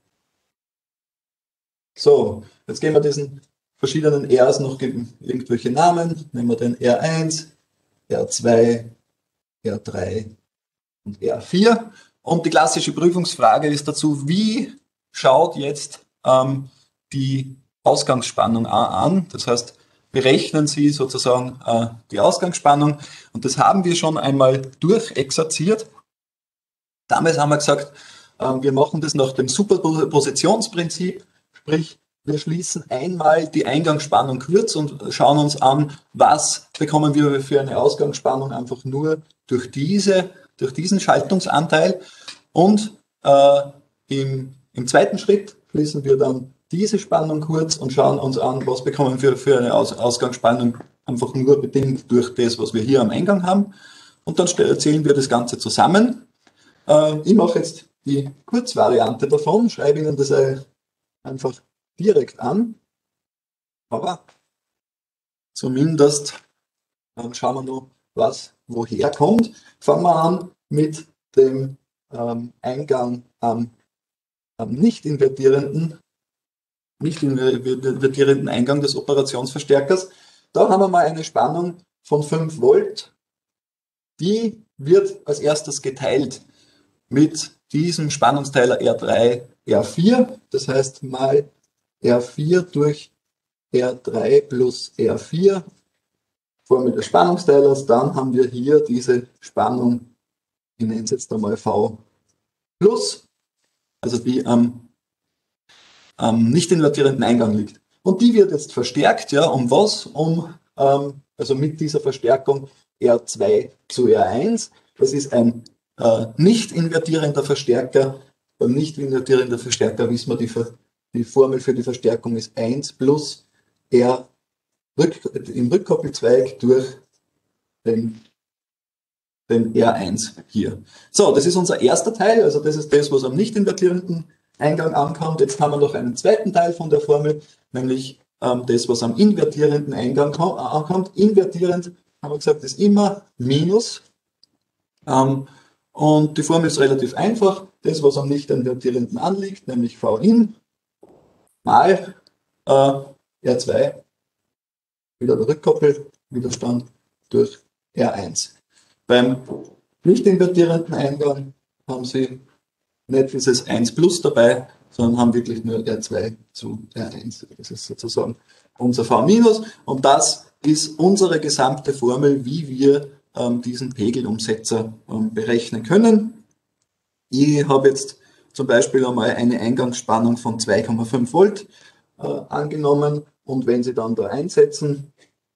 So, jetzt geben wir diesen verschiedenen Rs noch irgendwelche Namen. Nehmen wir den R eins, R zwei, R drei und R vier. Und die klassische Prüfungsfrage ist dazu, wie schaut jetzt ähm, die Ausgangsspannung an? Das heißt, berechnen Sie sozusagen äh, die Ausgangsspannung. Und das haben wir schon einmal durchexerziert. Damals haben wir gesagt, äh, wir machen das nach dem Superpositionsprinzip, sprich, wir schließen einmal die Eingangsspannung kurz und schauen uns an, was bekommen wir für eine Ausgangsspannung einfach nur durch, diese, durch diesen Schaltungsanteil. Und äh, im, im zweiten Schritt schließen wir dann diese Spannung kurz und schauen uns an, was bekommen wir für eine Aus Ausgangsspannung einfach nur bedingt durch das, was wir hier am Eingang haben. Und dann zählen wir das Ganze zusammen. Äh, ich mache jetzt die Kurzvariante davon, schreibe Ihnen das einfach direkt an, aber zumindest ähm, schauen wir noch, was woher kommt. Fangen wir an mit dem ähm, Eingang am, am nicht invertierenden, nicht invertierenden Eingang des Operationsverstärkers. Da haben wir mal eine Spannung von fünf Volt. Die wird als erstes geteilt mit diesem Spannungsteiler R drei, R vier, das heißt mal R vier durch R drei plus R vier, Formel des Spannungsteilers, dann haben wir hier diese Spannung, ich nenne es jetzt einmal V plus, also die am, am nicht invertierenden Eingang liegt. Und die wird jetzt verstärkt, ja, um was? Um, ähm, also mit dieser Verstärkung R zwei zu R eins, das ist ein äh, nicht invertierender Verstärker. Beim nicht invertierenden Verstärker wissen wir, die Ver Die Formel für die Verstärkung ist eins plus R rück, im Rückkoppelzweig durch den, den R eins hier. So, das ist unser erster Teil, also das ist das, was am nicht invertierenden Eingang ankommt. Jetzt haben wir noch einen zweiten Teil von der Formel, nämlich ähm, das, was am invertierenden Eingang ankommt. Invertierend, haben wir gesagt, ist immer Minus. Ähm, und die Formel ist relativ einfach. Das, was am nicht invertierenden anliegt, nämlich V in, mal äh, R zwei, wieder der Rückkoppelwiderstand durch R eins. Beim nicht invertierenden Eingang haben Sie nicht dieses eins plus dabei, sondern haben wirklich nur R zwei zu R eins. Das ist sozusagen unser V minus und das ist unsere gesamte Formel, wie wir ähm, diesen Pegelumsetzer ähm, berechnen können. Ich habe jetzt zum Beispiel einmal eine Eingangsspannung von zwei Komma fünf Volt äh, angenommen und wenn Sie dann da einsetzen,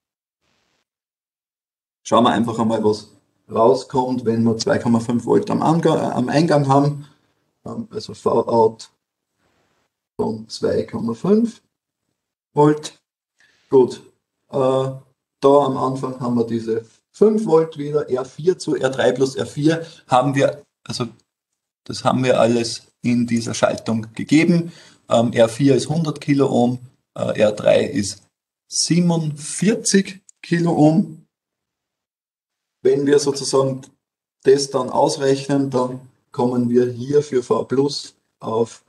schauen wir einfach einmal, was rauskommt, wenn wir zwei Komma fünf Volt am, Angang, äh, am Eingang haben, ähm, also V-Out von zwei Komma fünf Volt. Gut, äh, da am Anfang haben wir diese fünf Volt wieder, R vier zu R drei plus R vier haben wir, also das haben wir alles in dieser Schaltung gegeben. Ähm, R vier ist hundert Kiloohm, äh, R drei ist siebenundvierzig Kiloohm. Wenn wir sozusagen das dann ausrechnen, dann kommen wir hier für V plus auf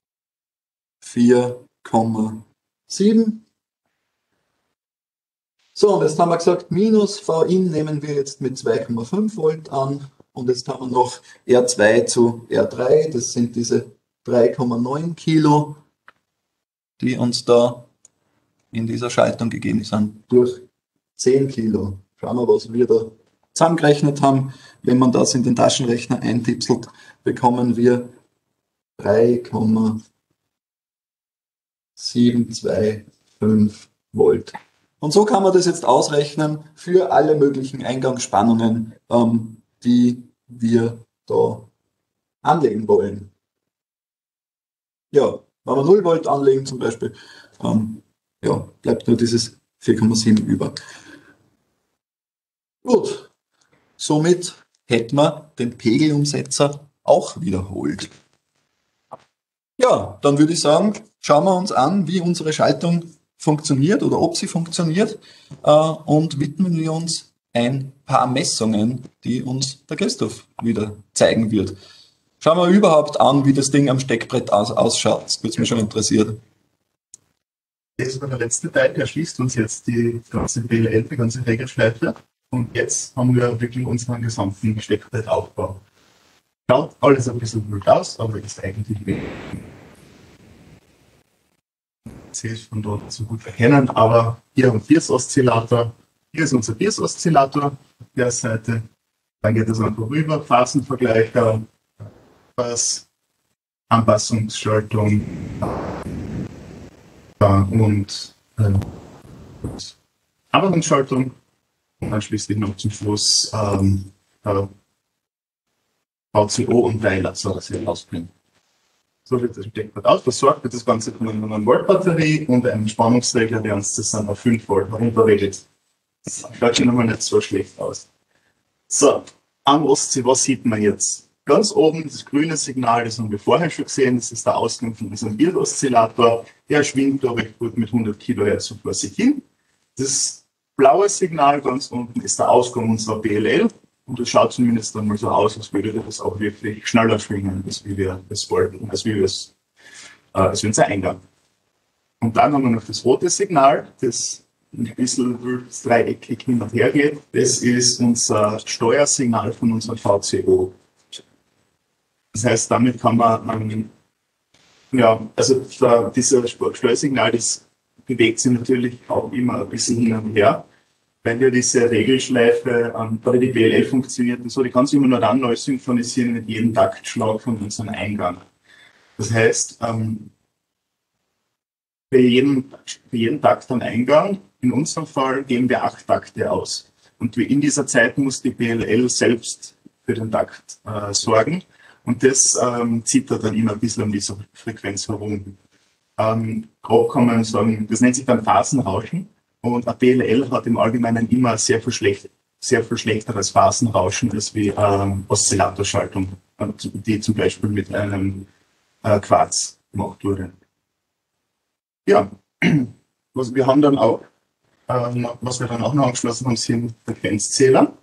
vier Komma sieben. So, und jetzt haben wir gesagt, minus V in nehmen wir jetzt mit zwei Komma fünf Volt an. Und jetzt haben wir noch R zwei zu R drei, das sind diese drei Komma neun Kilo, die uns da in dieser Schaltung gegeben sind, durch zehn Kilo. Schauen wir, was wir da zusammengerechnet haben. Wenn man das in den Taschenrechner eintipselt, bekommen wir drei Komma sieben zwei fünf Volt. Und so kann man das jetzt ausrechnen für alle möglichen Eingangsspannungen, ähm, die wir da anlegen wollen. Ja, wenn wir null Volt anlegen zum Beispiel, ähm, ja, bleibt nur dieses vier Komma sieben über. Gut, somit hätten wir den Pegelumsetzer auch wiederholt. Ja, dann würde ich sagen, schauen wir uns an, wie unsere Schaltung funktioniert oder ob sie funktioniert äh, und widmen wir uns ein paar Messungen, die uns der Christoph wieder zeigen wird. Schauen wir überhaupt an, wie das Ding am Steckbrett aus ausschaut. Das würde mich schon interessieren. Das war der letzte Teil, der schließt uns jetzt die ganze B L L, die ganze Regelschleife. Und jetzt haben wir wirklich unseren gesamten Steckbrettaufbau. Schaut alles ein bisschen blöd aus, aber ist eigentlich wenig. Das ist von dort so gut erkennen, aber hier ein Pierce-Oszillator. Hier ist unser Pierce-Oszillator auf der Seite. Dann geht es einfach rüber, Phasenvergleicher, Pass, Anpassungsschaltung äh, und äh, Anpassungsschaltung. Und dann schließlich noch zum Schluss ähm, äh, V C O und Weiler, so dass wir ausbringen. So wird das Steckbrett aus. Versorgt wird das Ganze von einer neun Volt Batterie und einem Spannungsregler, der uns das dann auf fünf Volt runterregelt. Das schaut schon nochmal nicht so schlecht aus. So, am Ostsee, was sieht man jetzt? Ganz oben das grüne Signal, das haben wir vorher schon gesehen, das ist der Ausgang von unserem Bild-Oszillator. Der schwingt da recht gut mit hundert Kilohertz vor sich hin. Das blaue Signal ganz unten ist der Ausgang unserer B L L. Und das schaut zumindest dann mal so aus, als würde das auch wirklich schneller schwingen, als wie wir es wollten, als wie wir es, äh, als unser Eingang. Und dann haben wir noch das rote Signal, das ein bisschen dreieckig hin und her geht. Das ist unser Steuersignal von unserem V C O. Das heißt, damit kann man, ähm, ja, also da, dieser Steuersignal, das bewegt sich natürlich auch immer ein bisschen hin und her. Wenn wir diese Regelschleife, ähm, bei der die B L L funktioniert und so, die kann sich immer nur dann neu synchronisieren mit jedem Taktschlag von unserem Eingang. Das heißt, ähm, für, jeden, für jeden Takt am Eingang, in unserem Fall, geben wir acht Takte aus. Und in dieser Zeit muss die B L L selbst für den Takt äh, sorgen. Und das ähm, zittert dann immer ein bisschen um diese Frequenz herum. Ähm, grob kann man sagen, das nennt sich dann Phasenrauschen. Und eine B L L hat im Allgemeinen immer sehr viel, schlecht, sehr viel schlechteres Phasenrauschen als wie ähm, Oszillatorschaltung, die zum Beispiel mit einem äh, Quarz gemacht wurde. Ja, was wir haben dann auch, ähm, was wir dann auch noch angeschlossen haben, sind Frequenzzähler.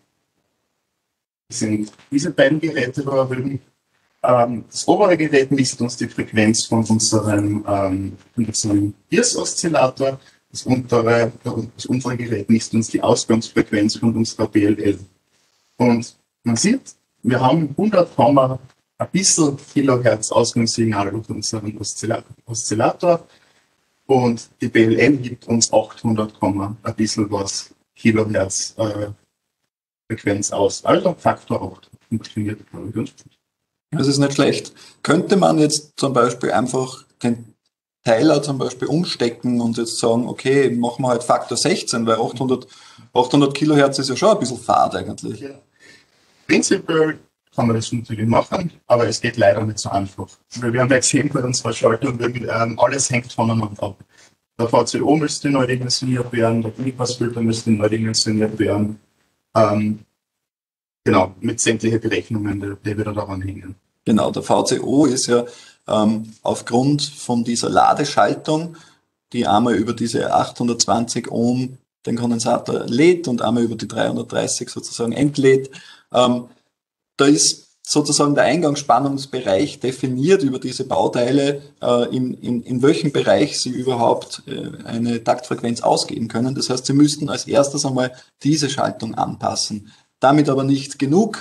Das sind diese beiden Geräte da drüben. Ähm, das obere Gerät misst uns die Frequenz von unserem, ähm, von unserem Pierce-Oszillator. Das untere, das untere Gerät misst uns die Ausgangsfrequenz von unserer B L L. Und man sieht, wir haben hundert, ein bisschen Kilohertz Ausgangssignal auf unserem Oszillator. Und die B L L gibt uns achthundert, ein bisschen was Kilohertz äh, Frequenz aus. Also Faktor acht. Funktioniert ganz gut. Das ist nicht schlecht. Könnte man jetzt zum Beispiel einfach den Teiler zum Beispiel umstecken und jetzt sagen, okay, machen wir halt Faktor sechzehn, weil achthundert, achthundert Kilohertz ist ja schon ein bisschen fad eigentlich. Ja. Prinzipiell kann man das natürlich machen, aber es geht leider nicht so einfach. Weil wir haben ja gesehen bei unserer Schaltung, ähm, alles hängt voneinander ab. Der V C O müsste neu dimensioniert werden, der Bypassfilter müsste neu dimensioniert werden. Ähm, genau, mit sämtlichen Berechnungen, die, die wieder daran hängen. Genau, der V C O ist ja ähm, aufgrund von dieser Ladeschaltung die einmal über diese achthundertzwanzig Ohm den Kondensator lädt und einmal über die dreihundertdreißig sozusagen entlädt. Ähm, da ist sozusagen der Eingangsspannungsbereich definiert über diese Bauteile, äh, in, in, in welchem Bereich Sie überhaupt äh, eine Taktfrequenz ausgeben können. Das heißt, Sie müssten als erstes einmal diese Schaltung anpassen. Damit aber nicht genug,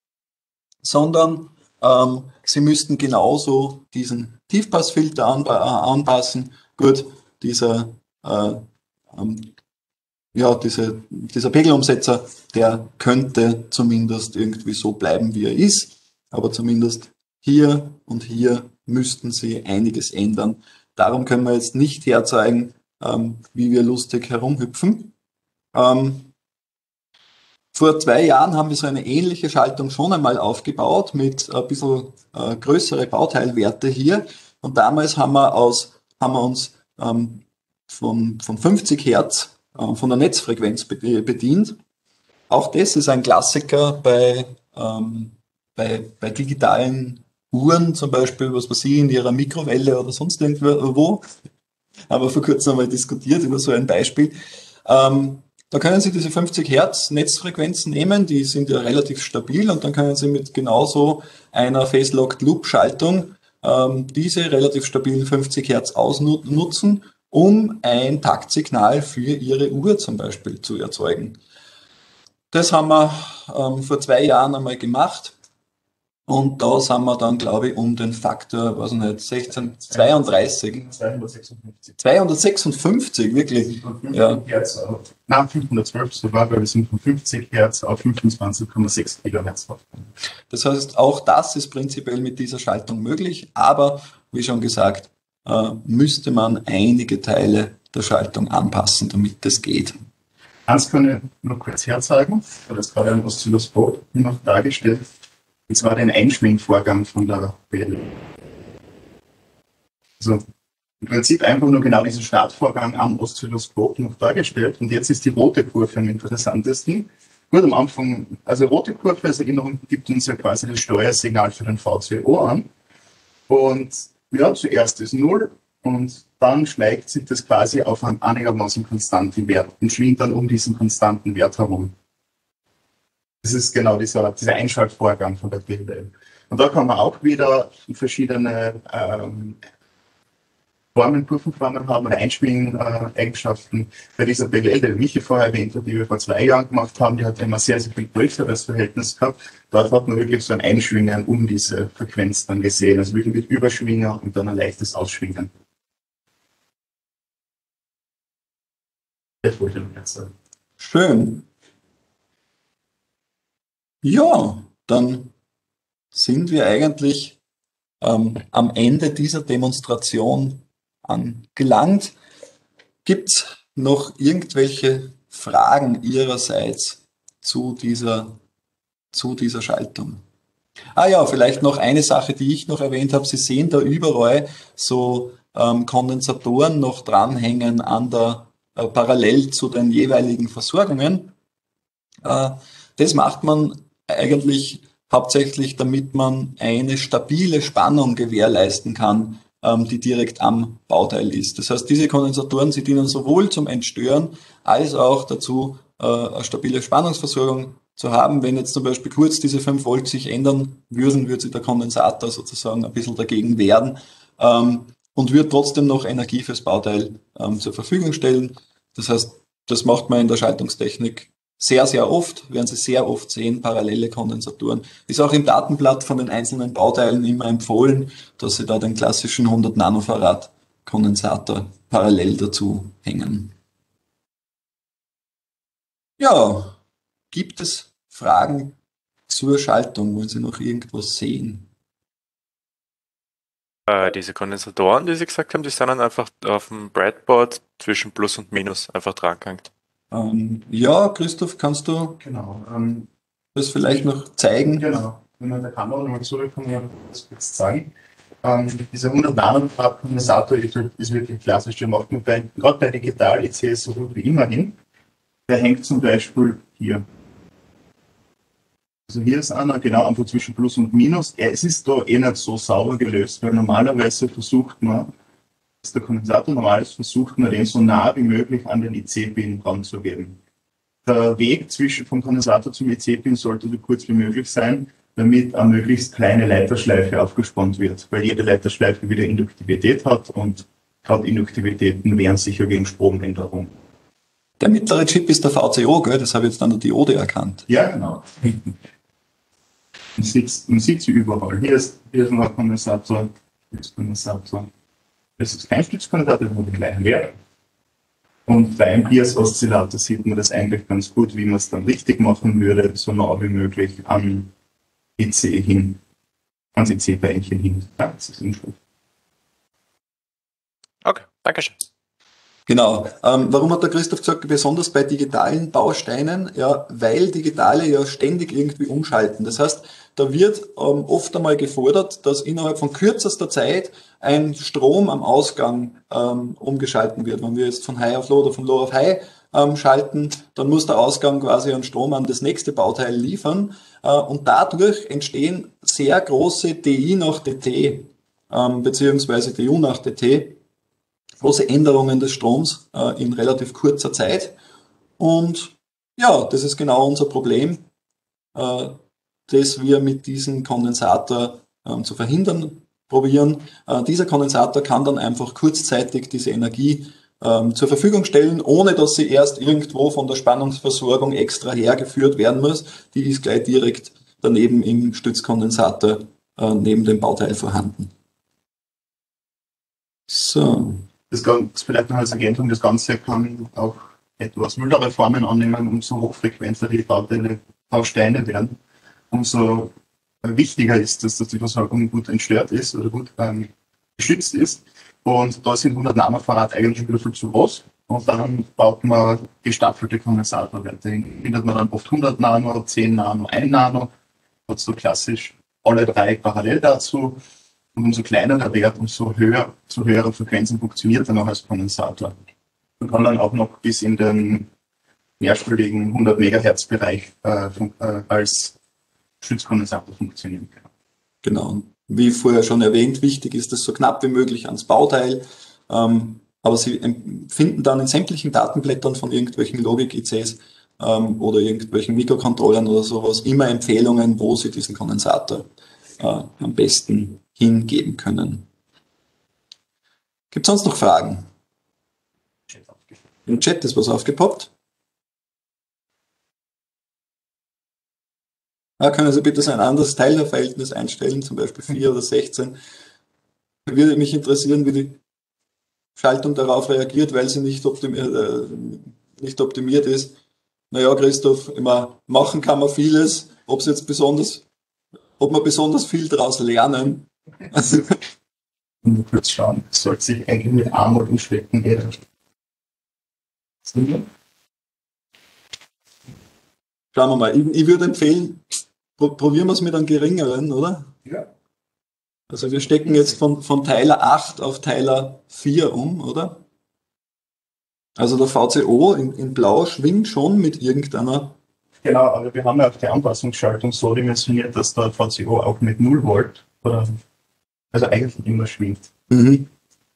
sondern ähm, Sie müssten genauso diesen Tiefpassfilter anpa anpassen. Gut, dieser, äh, ähm, ja, diese, dieser Pegelumsetzer, der könnte zumindest irgendwie so bleiben, wie er ist, aber zumindest hier und hier müssten Sie einiges ändern. Darum können wir jetzt nicht herzeigen, ähm, wie wir lustig herumhüpfen. Ähm, Vor zwei Jahren haben wir so eine ähnliche Schaltung schon einmal aufgebaut mit ein bisschen äh, größere Bauteilwerte hier. Und damals haben wir, aus, haben wir uns ähm, von, von fünfzig Hertz äh, von der Netzfrequenz bedient. Auch das ist ein Klassiker bei, ähm, bei, bei digitalen Uhren, zum Beispiel, was weiß ich, in ihrer Mikrowelle oder sonst irgendwo. Haben wir vor kurzem einmal diskutiert über so ein Beispiel. Ähm, Da können Sie diese fünfzig Hertz Netzfrequenzen nehmen, die sind ja relativ stabil, und dann können Sie mit genauso einer Phase-Locked Loop Schaltung ähm, diese relativ stabilen fünfzig Hertz ausnutzen, um ein Taktsignal für Ihre Uhr zum Beispiel zu erzeugen. Das haben wir ähm, vor zwei Jahren einmal gemacht. Und da sind wir dann, glaube ich, um den Faktor, weiß ich nicht, sechzehn, zweiunddreißig. zweihundertsechsundfünfzig. zweihundertsechsundfünfzig, wirklich? Von fünfzig Ja. Hertz auf, nein, fünfhundertzwölf sogar, weil wir sind von fünfzig Hertz auf fünfundzwanzig Komma sechs Gigahertz. Das heißt, auch das ist prinzipiell mit dieser Schaltung möglich, aber wie schon gesagt, äh, müsste man einige Teile der Schaltung anpassen, damit das geht. Eins kann ich noch kurz herzeigen, weil das gerade ein Oszilloskop noch dargestellt. Und zwar den Einschwingvorgang von der B L. Also im Prinzip einfach nur genau diesen Startvorgang am Oszilloskop noch dargestellt. Und jetzt ist die rote Kurve am interessantesten. Gut, am Anfang, also rote Kurve als Erinnerung gibt uns ja quasi das Steuersignal für den V C O an. Und ja, zuerst ist null und dann schlägt sich das quasi auf einen einigermaßen konstanten Wert und schwingt dann um diesen konstanten Wert herum. Das ist genau dieser, dieser Einschaltvorgang von der B L L. Und da kann man auch wieder verschiedene ähm, Formen, Kurvenformen haben oder Einschwingen-Eigenschaften. Bei dieser B L L, die Michi vorher erwähnt hat, die wir vor zwei Jahren gemacht haben, die hat immer sehr, sehr viel größeres Verhältnis gehabt. Dort hat man wirklich so ein Einschwingen um diese Frequenz dann gesehen. Also wirklich mit Überschwinger und dann ein leichtes Ausschwingen. Das wollte ich noch jetzt sagen. Schön. Ja, dann sind wir eigentlich ähm, am Ende dieser Demonstration angelangt. Gibt es noch irgendwelche Fragen Ihrerseits zu dieser, zu dieser Schaltung? Ah ja, vielleicht noch eine Sache, die ich noch erwähnt habe. Sie sehen da überall so ähm, Kondensatoren noch dranhängen an der, äh, parallel zu den jeweiligen Versorgungen. Äh, das macht man eigentlich hauptsächlich, damit man eine stabile Spannung gewährleisten kann, ähm, die direkt am Bauteil ist. Das heißt, diese Kondensatoren, sie dienen sowohl zum Entstören als auch dazu, äh, eine stabile Spannungsversorgung zu haben. Wenn jetzt zum Beispiel kurz diese fünf Volt sich ändern würden, würde sich der Kondensator sozusagen ein bisschen dagegen wehren, ähm, und wird trotzdem noch Energie fürs Bauteil ähm, zur Verfügung stellen. Das heißt, das macht man in der Schaltungstechnik sehr, sehr oft, werden Sie sehr oft sehen, parallele Kondensatoren. Ist auch im Datenblatt von den einzelnen Bauteilen immer empfohlen, dass Sie da den klassischen hundert Nanofarad Kondensator parallel dazu hängen. Ja, gibt es Fragen zur Schaltung? Wollen Sie noch irgendwas sehen? Äh, diese Kondensatoren, die Sie gesagt haben, die sind dann einfach auf dem Breadboard zwischen Plus und Minus einfach drangehängt. Ähm, ja, Christoph, kannst du Genau. Ähm, das vielleicht noch zeigen? Genau. Wenn wir in der Kamera nochmal zurückkommen, kann ich das kurz zeigen. Ähm, dieser hundert Nanofarad Kondensator ist, ist wirklich klassisch. Der macht man bei, gerade bei Digital-I C so gut wie immer hin. Der hängt zum Beispiel hier. Also hier ist einer, genau einfach zwischen Plus und Minus. Es ist da eh nicht so sauber gelöst, weil normalerweise versucht man, dass der Kondensator normalerweise versucht, man den so nah wie möglich an den I C-Pin ranzugeben. Der Weg zwischen vom Kondensator zum I C-Pin sollte so kurz wie möglich sein, damit eine möglichst kleine Leiterschleife aufgespannt wird, weil jede Leiterschleife wieder Induktivität hat und gerade Induktivitäten wehren sicher gegen Stromänderung. Der mittlere Chip ist der V C O, gell? Das habe ich jetzt an der Diode erkannt. Ja, genau. Man sieht, man sieht sie überall. Hier ist, hier ist ein Kondensator, hier ist ein Kondensator. Das ist kein Stützkondensator, wo die gleichen wären. Und beim Bias-Oszillator sieht man das eigentlich ganz gut, wie man es dann richtig machen würde, so nah wie möglich am I C hin, ans I C-Beinchen hin. Ja, das ist unschuldig. Okay, danke schön. Genau. Ähm, warum hat der Christoph gesagt, besonders bei digitalen Bausteinen? Ja, weil Digitale ja ständig irgendwie umschalten. Das heißt, da wird ähm, oft einmal gefordert, dass innerhalb von kürzester Zeit ein Strom am Ausgang ähm, umgeschalten wird. Wenn wir jetzt von High auf Low oder von Low auf High ähm, schalten, dann muss der Ausgang quasi einen Strom an das nächste Bauteil liefern. Äh, und dadurch entstehen sehr große D I nach D T, ähm, beziehungsweise D U nach D T. Große Änderungen des Stroms äh, in relativ kurzer Zeit. Und ja, das ist genau unser Problem, äh, das wir mit diesem Kondensator äh, zu verhindern probieren. Äh, dieser Kondensator kann dann einfach kurzzeitig diese Energie äh, zur Verfügung stellen, ohne dass sie erst irgendwo von der Spannungsversorgung extra hergeführt werden muss. Die ist gleich direkt daneben im Stützkondensator äh, neben dem Bauteil vorhanden. So. Das Ganze, vielleicht noch als Ergänzung, das Ganze kann auch etwas mildere Formen annehmen, umso hochfrequenter die Bauteile, Bausteine werden. Umso wichtiger ist es, dass die Versorgung gut entstört ist oder gut ähm, geschützt ist. Und da sind hundert Nanofarad eigentlich wieder viel zu groß. Und dann baut man gestaffelte Kondensatorwerte. Findet man dann oft hundert Nano, zehn Nano, ein Nano. Und so klassisch alle drei parallel dazu. Und umso kleiner der Wert, umso höher, zu höheren Frequenzen funktioniert er noch als Kondensator. Man kann dann auch noch bis in den mehrstelligen hundert Megahertz Bereich äh, äh, als Stützkondensator funktionieren. Genau. Wie vorher schon erwähnt, wichtig ist es so knapp wie möglich ans Bauteil. Ähm, aber Sie finden dann in sämtlichen Datenblättern von irgendwelchen Logik-I Cs ähm, oder irgendwelchen Mikrocontrollern oder sowas immer Empfehlungen, wo Sie diesen Kondensator äh, am besten hingeben können. Gibt es sonst noch Fragen? Im Chat ist was aufgepoppt. Ah, können Sie bitte so ein anderes Teilerverhältnis einstellen, zum Beispiel vier oder sechzehn. Würde mich interessieren, wie die Schaltung darauf reagiert, weil sie nicht, optimiert, äh, nicht optimiert ist. Naja, Christoph, immer machen kann man vieles, ob es jetzt besonders, ob wir besonders viel daraus lernen. Nur kurz schauen, es sollte sich eigentlich mit Armut umschleppen eher. Schauen wir mal. Ich, ich würde empfehlen, pro, probieren wir es mit einem geringeren, oder? Ja. Also wir stecken jetzt von, von Teiler acht auf Teiler vier um, oder? Also der V C O in, in Blau schwingt schon mit irgendeiner. Genau, aber wir haben ja auch die Anpassungsschaltung so dimensioniert, dass der V C O auch mit null Volt oder also eigentlich immer schwingt. Mhm.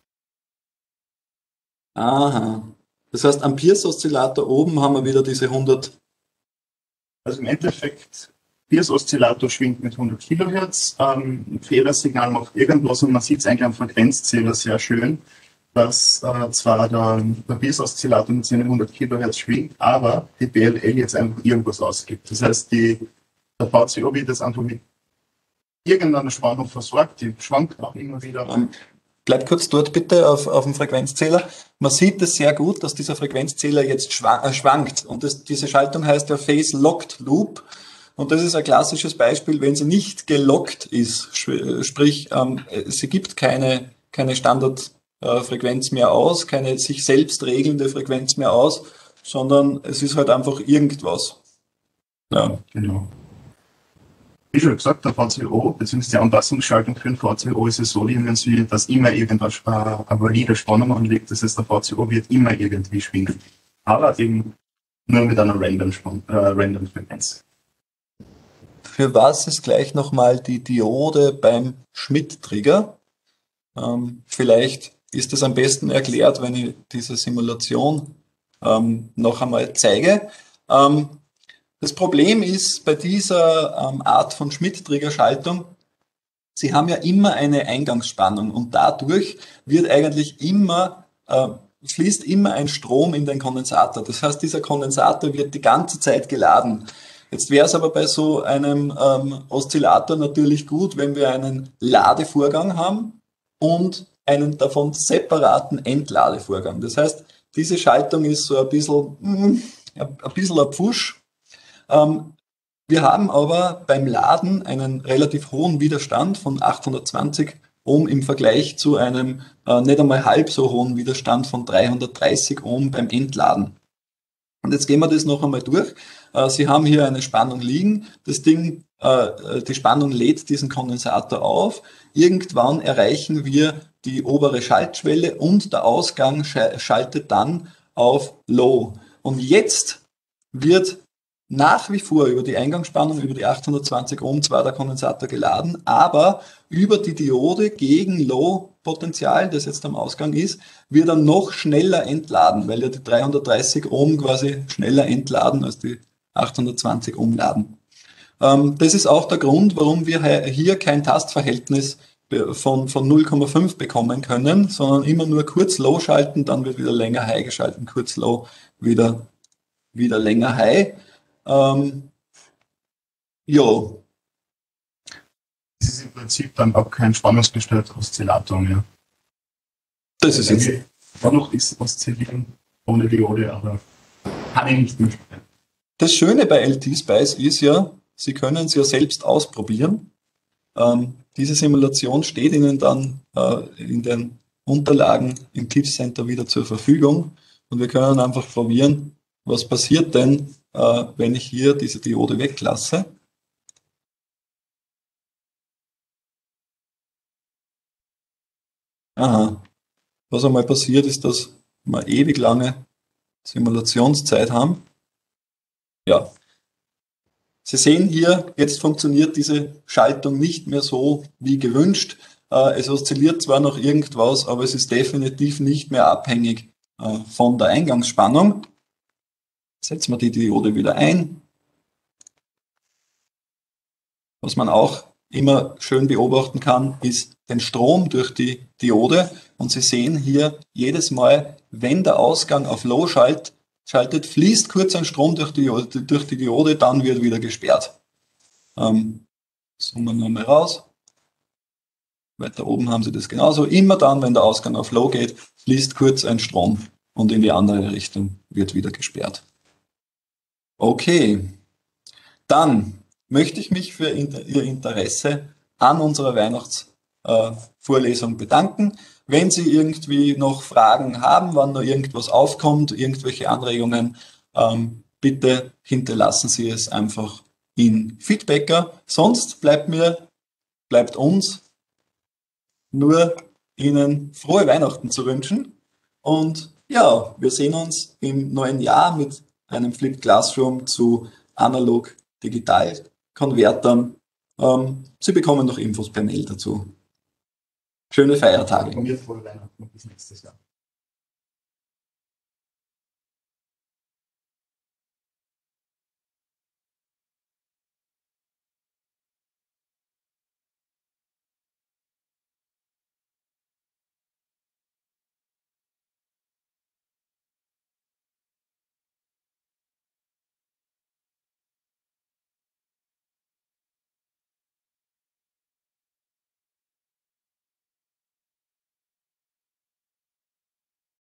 Aha. Das heißt, am Pierce-Oszillator oben haben wir wieder diese hundert. Also im Endeffekt, Pierce-Oszillator schwingt mit hundert Kilohertz, ähm, ein Fehlersignal macht irgendwas und man sieht es eigentlich am Frequenzzähler sehr schön, dass äh, zwar der, der Pierce-Oszillator mit seinen hundert Kilohertz schwingt, aber die B L L jetzt einfach irgendwas ausgibt. Das heißt, die, der V C O wird das einfach mit irgendeiner Spannung versorgt, die schwankt auch immer wieder. Ähm, bleib kurz dort bitte auf, auf dem Frequenzzähler. Man sieht es sehr gut, dass dieser Frequenzzähler jetzt schwank, äh, schwankt. Und das, diese Schaltung heißt ja Phase Locked Loop. Und das ist ein klassisches Beispiel, wenn sie nicht gelockt ist. Sprich, ähm, sie gibt keine, keine Standardfrequenz äh, mehr aus, keine sich selbst regelnde Frequenz mehr aus, sondern es ist halt einfach irgendwas. Ja. Genau. Wie schon gesagt, der V C O, beziehungsweise die Anpassungsschaltung für den V C O ist es so dimensioniert, dass immer irgendwas äh, eine valide Spannung anliegt. Das heißt, der V C O wird immer irgendwie schwingen. Aber eben nur mit einer random, äh, random Frequenz. Für was ist gleich nochmal die Diode beim Schmidt-Trigger? Ähm, vielleicht ist es am besten erklärt, wenn ich diese Simulation ähm, noch einmal zeige. Ähm, das Problem ist bei dieser ähm, Art von Schmidt-Triggerschaltung, Sie haben ja immer eine Eingangsspannung und dadurch wird eigentlich immer, äh, fließt immer ein Strom in den Kondensator. Das heißt, dieser Kondensator wird die ganze Zeit geladen. Jetzt wäre es aber bei so einem ähm, Oszillator natürlich gut, wenn wir einen Ladevorgang haben und einen davon separaten Entladevorgang. Das heißt, diese Schaltung ist so ein bisschen, mm, ein bisschen ein Pfusch. Ähm, wir haben aber beim Laden einen relativ hohen Widerstand von achthundertzwanzig Ohm im Vergleich zu einem äh, nicht einmal halb so hohen Widerstand von dreihundertdreißig Ohm beim Entladen. Und jetzt gehen wir das noch einmal durch. Äh, Sie haben hier eine Spannung liegen. Das Ding, äh, die Spannung lädt diesen Kondensator auf. Irgendwann erreichen wir die obere Schaltschwelle und der Ausgang schaltet dann auf Low. Und jetzt wird nach wie vor über die Eingangsspannung, über die achthundertzwanzig Ohm zwar der Kondensator geladen, aber über die Diode gegen Low-Potential, das jetzt am Ausgang ist, wird er noch schneller entladen, weil ja die dreihundertdreißig Ohm quasi schneller entladen als die achthundertzwanzig Ohm laden. Ähm, das ist auch der Grund, warum wir hier kein Tastverhältnis von, von null Komma fünf bekommen können, sondern immer nur kurz Low schalten, dann wird wieder länger High geschalten, kurz Low, wieder, wieder länger High. Ähm, jo. Das ist im Prinzip dann auch kein spannungsgesteuerter Oszillator mehr. Das ist jetzt. War noch ist Oszillieren ohne Diode, aber kann ich nicht mehr spielen. Das Schöne bei L T-Spice ist ja, Sie können es ja selbst ausprobieren. Ähm, diese Simulation steht Ihnen dann äh, in den Unterlagen im Tips Center wieder zur Verfügung und wir können einfach probieren, was passiert denn, äh, wenn ich hier diese Diode weglasse. Aha. Was einmal passiert ist, dass wir ewig lange Simulationszeit haben. Ja. Sie sehen hier, jetzt funktioniert diese Schaltung nicht mehr so wie gewünscht. Äh, es oszilliert zwar noch irgendwas, aber es ist definitiv nicht mehr abhängig äh, von der Eingangsspannung. Setzen wir die Diode wieder ein. Was man auch immer schön beobachten kann, ist den Strom durch die Diode. Und Sie sehen hier jedes Mal, wenn der Ausgang auf Low schalt, schaltet, fließt kurz ein Strom durch die, durch die Diode, dann wird wieder gesperrt. Ähm, zoomen wir nochmal raus. Weiter oben haben Sie das genauso. Immer dann, wenn der Ausgang auf Low geht, fließt kurz ein Strom und in die andere Richtung wird wieder gesperrt. Okay, dann möchte ich mich für Ihr Interesse an unserer Weihnachtsvorlesung bedanken. Wenn Sie irgendwie noch Fragen haben, wann noch irgendwas aufkommt, irgendwelche Anregungen, ähm, bitte hinterlassen Sie es einfach in Feedbacker. Sonst bleibt mir, bleibt uns nur Ihnen frohe Weihnachten zu wünschen. Und ja, wir sehen uns im neuen Jahr mit einem Flipped Classroom zu Analog-Digital-Konvertern. Ähm, Sie bekommen noch Infos per Mail dazu. Schöne Feiertage. Von mir frohe Weihnachten und bis nächstes Jahr.